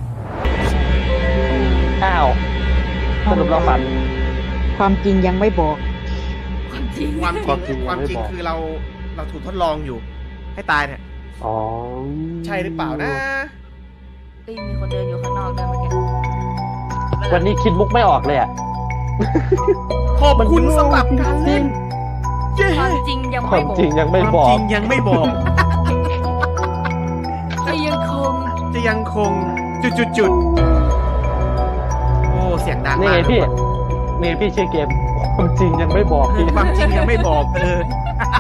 อ้าวสรุปเราฝัน
ความจริงยังไม่บอก
ความจริง
ความ
ความ
จ
จริ
ริง
ง
ความจริง
ยังไม่บอก
คือเราเราถูกทดลองอยู่ ให้ตายเนี่ย
อ๋อ
ใช่หรือเปล่านะ
เอ้ยมีคนเดินอยู่ข้างนอกด้วยเมื่อกี้
วันนี้คิดมุกไม่ออกเลยอ่ะ
ขอบคุณสำหรับการเล่นเย้
ความจริงยัง
ค
ไม่
วาม
บอก
จริงยังไม่
ความ
บอ
จ
ก
ริงยังไม่บอก
ก็ยังคง
จะยังคงจุดจุดจุดโอ้เสียงดัง
นี่
มาก
ไงพี่นี่พี่ชื่อเกมความจริงยังไม่บอกพี่
ความจริงยังไม่บอกเออ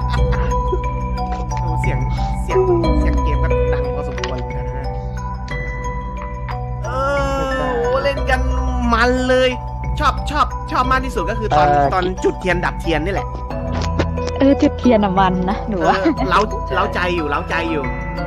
โอ้เสียงเสียงเสียงเกมก็ดังพอสมควรเหมือนกันนะเออโอ้เล่นกันมันเลย ชอบชอบชอบมากที่สุดก็คือตอนตอนจุดเทียนดับเทียนนี่แหละ
เออจุดเทียนอะมันนะหนู
เอ
ว่า
อเล้าเล้าใจอยู่เล้าใจอยู่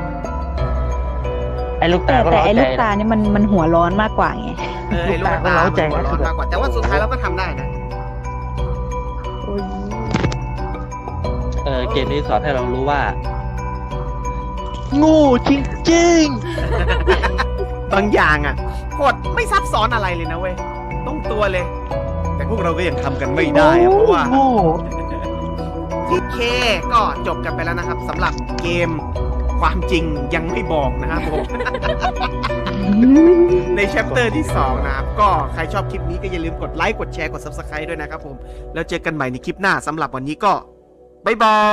ไอ้ลูก
แต่
ตาก็
แต่
ร้อน
ไอ้
ใจ
ลูกตานี่มันมันหัวร้อนมากกว่าไง
เออไอ้ลูก
ลูกตาก็
ตา
เล้าใจ
มันหัวร้อนมากกว่าแต่ว่าสุดท้ายเราก็ทำได้นะ
โอ้ย
เออเกมนี้สอนให้เรารู้ว่าโง่จริง
บางอย่างอ่ะกดไม่ซับซ้อนอะไรเลยนะเว้ยตรงตัวเลย แต่พวกเราก็ยังทำกันไม่
ๆ
ได้อะเพราะว่า
โง่
โอเคก็จบกันไปแล้วนะครับสำหรับเกมความจริงยังไม่บอกนะครับผม ในแชปเตอร์ที่สองนะครับก็ใครชอบคลิปนี้ก็อย่าลืมกดไลค์กดแชร์กด ซับสไครบ์ ด้วยนะครับผมแล้วเจอกันใหม่ในคลิปหน้าสำหรับวันนี้ก็บ๊ายบาย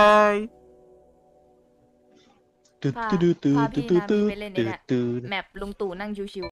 พาพาพี่นามีไปเล่นนี่แหละแมปลุงตู่นั่งชิวๆ